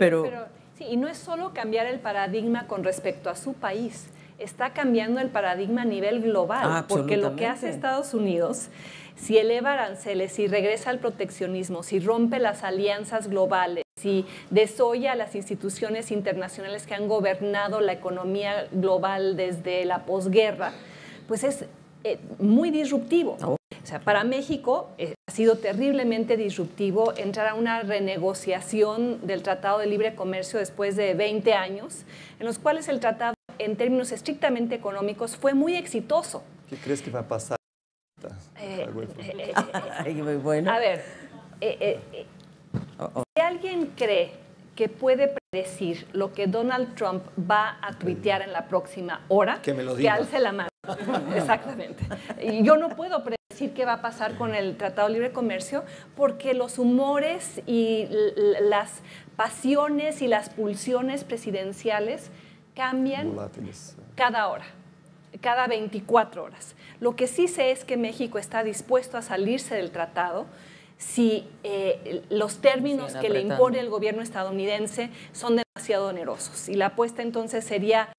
Sí, y no es solo cambiar el paradigma con respecto a su país, está cambiando el paradigma a nivel global, porque lo que hace Estados Unidos, si eleva aranceles, si regresa al proteccionismo, si rompe las alianzas globales, si desoya las instituciones internacionales que han gobernado la economía global desde la posguerra, pues es muy disruptivo. O sea, para México ha sido terriblemente disruptivo entrar a una renegociación del Tratado de Libre Comercio después de 20 años, en los cuales el tratado, en términos estrictamente económicos, fue muy exitoso. ¿Qué crees que va a pasar? A ver, si alguien cree que puede predecir lo que Donald Trump va a tuitear en la próxima hora, que alce la mano. Exactamente. Y yo no puedo predecir qué va a pasar con el Tratado de Libre Comercio porque los humores y las pasiones y las pulsiones presidenciales cambian cada hora, cada 24 horas. Lo que sí sé es que México está dispuesto a salirse del tratado si los términos que le impone el gobierno estadounidense son demasiado onerosos. Y la apuesta entonces sería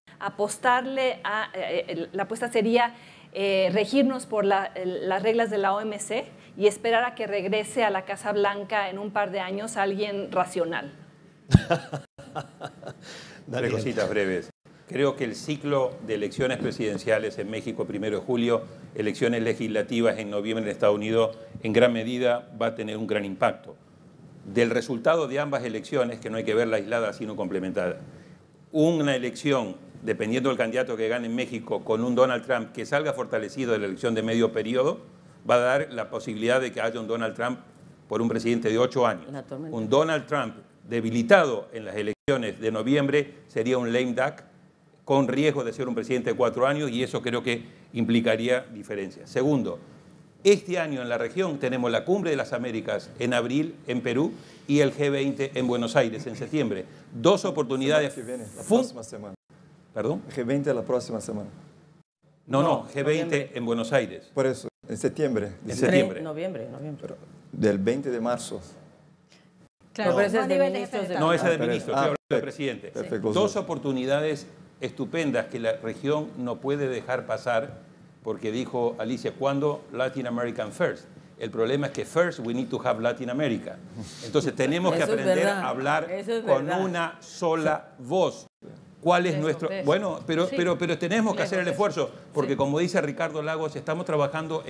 regirnos por las reglas de la OMC y esperar a que regrese a la Casa Blanca en un par de años alguien racional. Tres cositas breves. Creo que el ciclo de elecciones presidenciales en México, 1 de julio, elecciones legislativas en noviembre en Estados Unidos, en gran medida va a tener un gran impacto. Del resultado de ambas elecciones, que no hay que verla aislada sino complementada, una elección, dependiendo del candidato que gane en México, con un Donald Trump que salga fortalecido de la elección de medio periodo, va a dar la posibilidad de que haya un Donald Trump por un presidente de 8 años. Un Donald Trump debilitado en las elecciones de noviembre sería un lame duck, con riesgo de ser un presidente de 4 años, y eso creo que implicaría diferencias. Segundo, este año en la región tenemos la Cumbre de las Américas en abril en Perú y el G20 en Buenos Aires en septiembre. 2 oportunidades. La próxima semana. ¿Perdón? G20 la próxima semana. No, G20 noviembre. En Buenos Aires. Por eso, en septiembre. En septiembre. Noviembre. Pero del 20 de marzo. Claro, pero ese es de ministros. No, ese es de ministros, estoy hablando de presidente. Perfecto. 2 oportunidades estupendas que la región no puede dejar pasar, porque dijo Alicia, ¿cuándo Latin American First? El problema es que first we need to have Latin America. Entonces tenemos que aprender a hablar con una sola voz. ¿Cuál es nuestro...? Bueno, pero tenemos que hacer el esfuerzo, porque como dice Ricardo Lagos, estamos trabajando en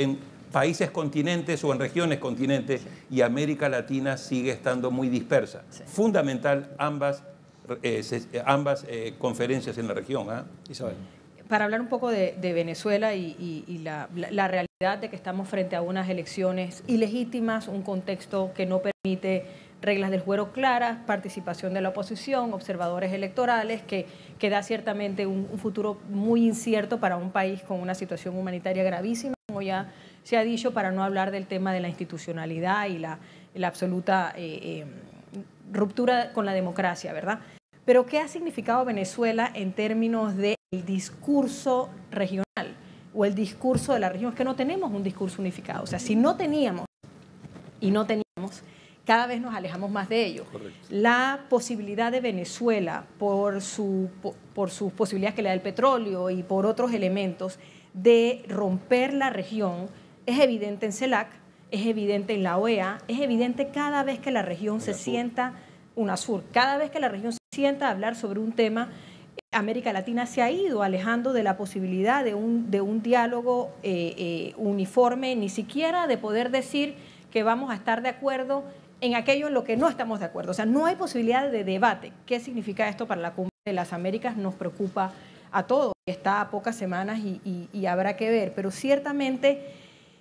países continentes o en regiones continentes, y América Latina sigue estando muy dispersa. Fundamental ambas conferencias en la región. Isabel. Para hablar un poco de Venezuela y la realidad de que estamos frente a unas elecciones ilegítimas, un contexto que no permite reglas del juego claras, participación de la oposición, observadores electorales, que da ciertamente un futuro muy incierto para un país con una situación humanitaria gravísima, como ya se ha dicho, para no hablar del tema de la institucionalidad y la absoluta ruptura con la democracia, ¿verdad? Pero ¿qué ha significado Venezuela en términos del discurso regional o el discurso de la región? Es que no tenemos un discurso unificado. O sea, si no teníamos y no teníamos, cada vez nos alejamos más de ello. Correcto. La posibilidad de Venezuela, por sus posibilidades que le da el petróleo y por otros elementos, de romper la región, es evidente en CELAC, es evidente en la OEA, es evidente cada vez que la región se sienta, UNASUR, cada vez que la región se sienta a hablar sobre un tema. América Latina se ha ido alejando de la posibilidad de un diálogo uniforme, ni siquiera de poder decir que vamos a estar de acuerdo en aquello en lo que no estamos de acuerdo. O sea, no hay posibilidad de debate. ¿Qué significa esto para la Cumbre de las Américas? Nos preocupa a todos. Está a pocas semanas y habrá que ver. Pero ciertamente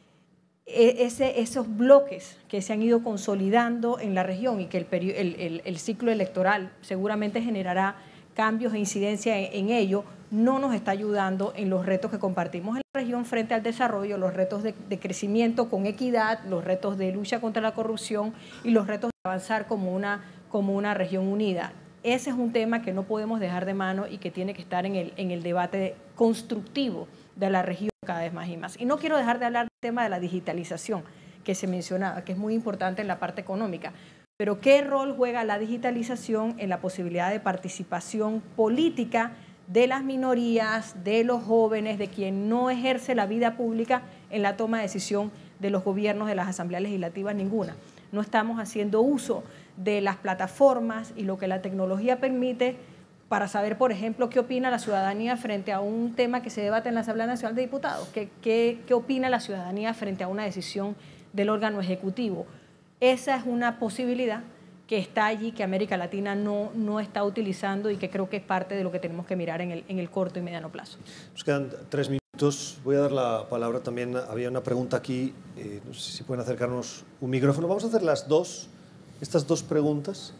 esos bloques que se han ido consolidando en la región y que el ciclo electoral seguramente generará cambios e incidencia en ello, no nos está ayudando en los retos que compartimos en la región frente al desarrollo, los retos de crecimiento con equidad, los retos de lucha contra la corrupción y los retos de avanzar como una región unida. Ese es un tema que no podemos dejar de mano y que tiene que estar en el debate constructivo de la región cada vez más y más. Y no quiero dejar de hablar del tema de la digitalización que se mencionaba, que es muy importante en la parte económica. Pero ¿qué rol juega la digitalización en la posibilidad de participación política de las minorías, de los jóvenes, de quien no ejerce la vida pública en la toma de decisión de los gobiernos, de las asambleas legislativas? Ninguna. No estamos haciendo uso de las plataformas y lo que la tecnología permite para saber, por ejemplo, qué opina la ciudadanía frente a un tema que se debate en la Asamblea Nacional de Diputados, qué opina la ciudadanía frente a una decisión del órgano ejecutivo. Esa es una posibilidad que está allí, que América Latina no está utilizando y que creo que es parte de lo que tenemos que mirar en el corto y mediano plazo. Nos quedan 3 minutos. Voy a dar la palabra también. Había una pregunta aquí. No sé si pueden acercarnos un micrófono. Vamos a hacer estas dos preguntas.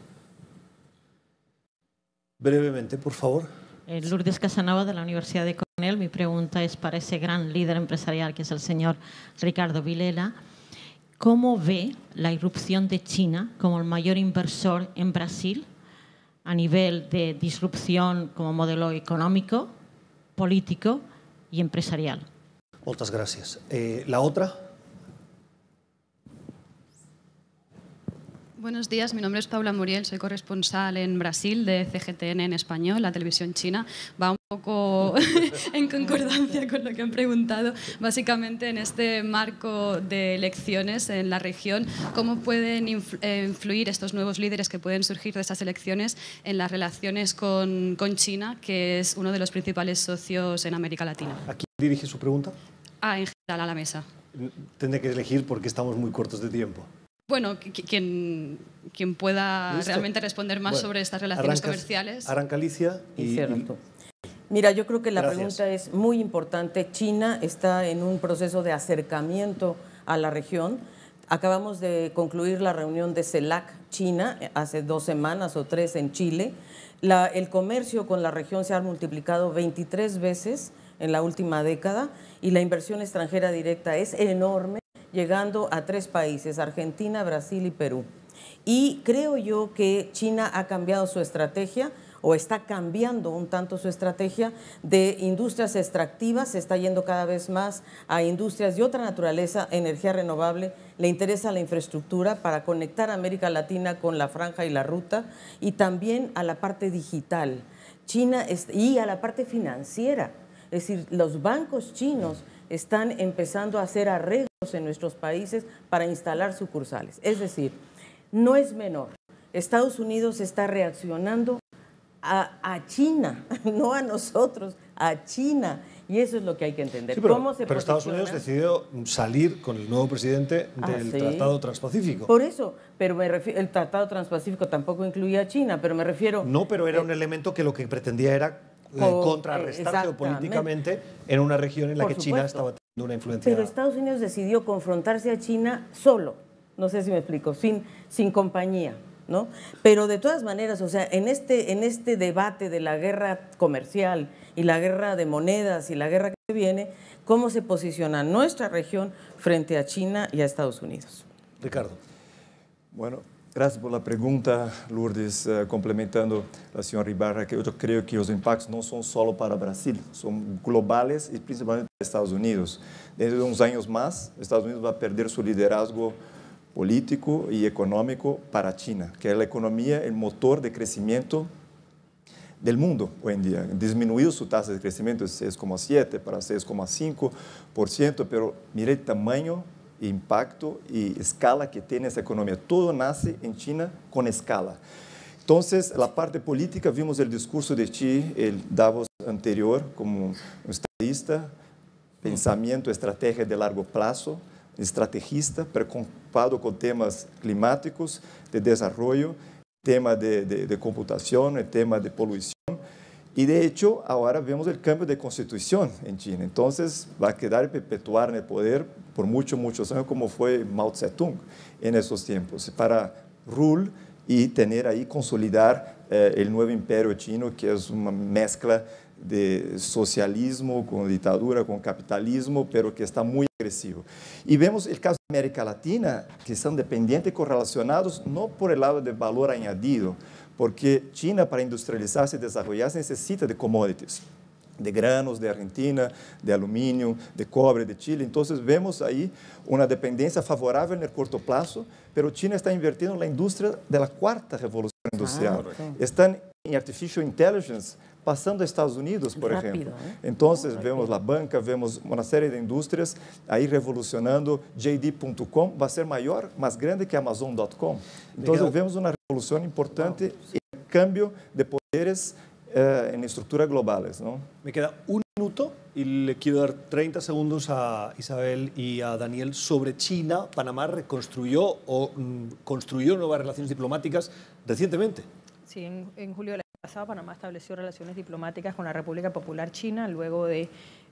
Brevemente, por favor. Lourdes Casanova, de la Universidad de Cornell. Mi pregunta es para ese gran líder empresarial que es el señor Ricardo Vilela. ¿Cómo ve la irrupción de China como el mayor inversor en Brasil a nivel de disrupción como modelo económico, político y empresarial? Muchas gracias. ¿La otra? Buenos días, mi nombre es Paula Muriel, soy corresponsal en Brasil de CGTN en español, la televisión china. Va un poco en concordancia con lo que han preguntado. Básicamente, en este marco de elecciones en la región, ¿cómo pueden influir estos nuevos líderes que pueden surgir de estas elecciones en las relaciones con China, que es uno de los principales socios en América Latina? ¿A quién dirige su pregunta? En general, a la mesa. Tendré que elegir porque estamos muy cortos de tiempo. Bueno, quien pueda ¿Listo? Realmente responder más sobre estas relaciones comerciales. Arranca Alicia y Mira, yo creo que la Gracias. pregunta es muy importante. China está en un proceso de acercamiento a la región. Acabamos de concluir la reunión de CELAC China hace 2 semanas o 3 en Chile. El comercio con la región se ha multiplicado 23 veces en la última década y la inversión extranjera directa es enorme, llegando a 3 países, Argentina, Brasil y Perú. Y creo yo que China ha cambiado su estrategia o está cambiando un tanto su estrategia de industrias extractivas, se está yendo cada vez más a industrias de otra naturaleza, energía renovable, le interesa la infraestructura para conectar a América Latina con la franja y la ruta y también a la parte digital China y a la parte financiera. Es decir, los bancos chinos están empezando a hacer arreglos en nuestros países para instalar sucursales. Es decir, no es menor. Estados Unidos está reaccionando a China, no a nosotros, a China. Y eso es lo que hay que entender. Sí, pero, ¿Cómo se pero Estados posiciona? Unidos decidió salir con el nuevo presidente del sí. Tratado Transpacífico. Por eso, pero me refiero, el Tratado Transpacífico tampoco incluía a China, pero me refiero... No, pero era un elemento que lo que pretendía era contrarrestar geopolíticamente en una región en la que China estaba teniendo una influencia. Pero Estados Unidos decidió confrontarse a China solo, no sé si me explico, sin compañía, ¿no? Pero de todas maneras, o sea, en este debate de la guerra comercial y la guerra de monedas y la guerra que viene, ¿cómo se posiciona nuestra región frente a China y a Estados Unidos? Ricardo. Bueno, gracias por la pregunta, Lourdes. Complementando a la señora Ibarra, que yo creo que los impactos no son solo para Brasil, son globales y principalmente para Estados Unidos. Dentro de unos años más, Estados Unidos va a perder su liderazgo político y económico para China, que es la economía, el motor de crecimiento del mundo hoy en día. Disminuyó su tasa de crecimiento de 6,7 para 6,5%, pero mire el tamaño, impacto y escala que tiene esa economía. Todo nace en China con escala. Entonces, la parte política, vimos el discurso de Xi, el Davos anterior, como un estadista, pensamiento, estrategia de largo plazo, estrategista, preocupado con temas climáticos, de desarrollo, tema de computación, el tema de polución. Y de hecho, ahora vemos el cambio de constitución en China. Entonces, va a quedar y perpetuar en el poder por muchos años, como fue Mao Zedong en esos tiempos, para rule y tener ahí, consolidar el nuevo imperio chino, que es una mezcla de socialismo con dictadura, con capitalismo, pero que está muy agresivo. Y vemos el caso de América Latina, que son dependientes y correlacionados, no por el lado de valor añadido, porque China, para industrializarse y desarrollarse, necesita de commodities, de granos de Argentina, de aluminio, de cobre de Chile. Entonces vemos ahí una dependencia favorable en el corto plazo, pero China está invirtiendo en la industria de la cuarta revolución industrial. Están en Artificial Intelligence, pasando a Estados Unidos, por ejemplo. Entonces vemos la banca, vemos una serie de industrias ahí revolucionando. JD.com va a ser mayor, más grande que Amazon.com. Entonces vemos una revolución importante y el cambio de poderes en estructuras globales, ¿no? Me queda un minuto y le quiero dar 30 segundos a Isabel y a Daniel sobre China. Panamá reconstruyó o construyó nuevas relaciones diplomáticas recientemente. Sí, en julio del año pasado Panamá estableció relaciones diplomáticas con la República Popular China, luego de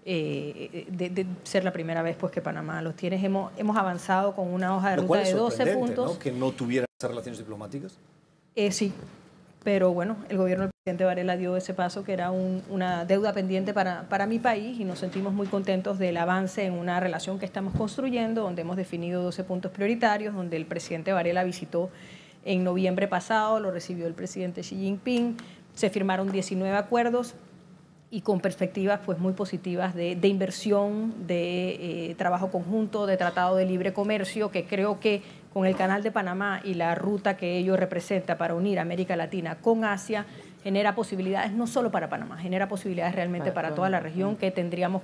ser la primera vez pues, que Panamá los tiene. Hemos avanzado con una hoja de ruta de 12 puntos. ¿No? Que no tuviera esas relaciones diplomáticas. Sí, pero bueno, el gobierno del presidente Varela dio ese paso que era una deuda pendiente para mi país y nos sentimos muy contentos del avance en una relación que estamos construyendo, donde hemos definido 12 puntos prioritarios, donde el presidente Varela visitó en noviembre pasado, lo recibió el presidente Xi Jinping, se firmaron 19 acuerdos y con perspectivas pues, muy positivas de inversión, de trabajo conjunto, de tratado de libre comercio, que creo que con el Canal de Panamá y la ruta que ello representa para unir América Latina con Asia, genera posibilidades no solo para Panamá, genera posibilidades realmente para toda la región que tendríamos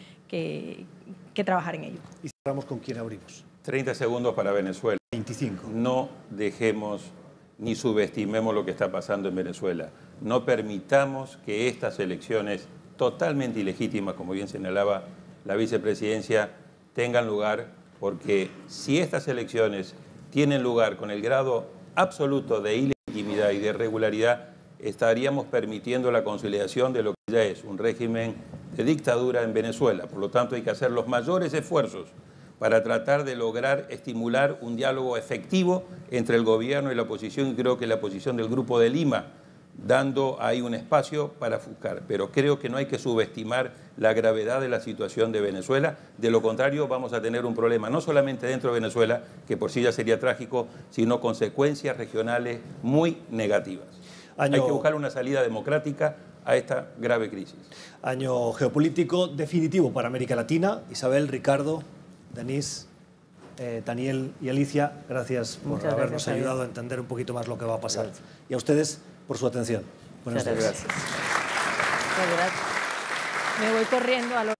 que trabajar en ello. Y cerramos con quién abrimos. 30 segundos para Venezuela. 25. No dejemos ni subestimemos lo que está pasando en Venezuela. No permitamos que estas elecciones totalmente ilegítimas, como bien señalaba la vicepresidencia, tengan lugar, porque si estas elecciones tienen lugar con el grado absoluto de ilegitimidad y de irregularidad, estaríamos permitiendo la consolidación de lo que ya es un régimen de dictadura en Venezuela. Por lo tanto, hay que hacer los mayores esfuerzos para tratar de lograr estimular un diálogo efectivo entre el gobierno y la oposición, y creo que la posición del Grupo de Lima, dando ahí un espacio para buscar. Pero creo que no hay que subestimar la gravedad de la situación de Venezuela. De lo contrario, vamos a tener un problema, no solamente dentro de Venezuela, que por sí ya sería trágico, sino consecuencias regionales muy negativas. Hay que buscar una salida democrática a esta grave crisis. Año geopolítico definitivo para América Latina. Isabel, Ricardo, Denise, Daniel y Alicia, gracias por habernos ayudado a entender un poquito más lo que va a pasar. Gracias. Y a ustedes por su atención. Buenas noches. Gracias. Me voy corriendo a lo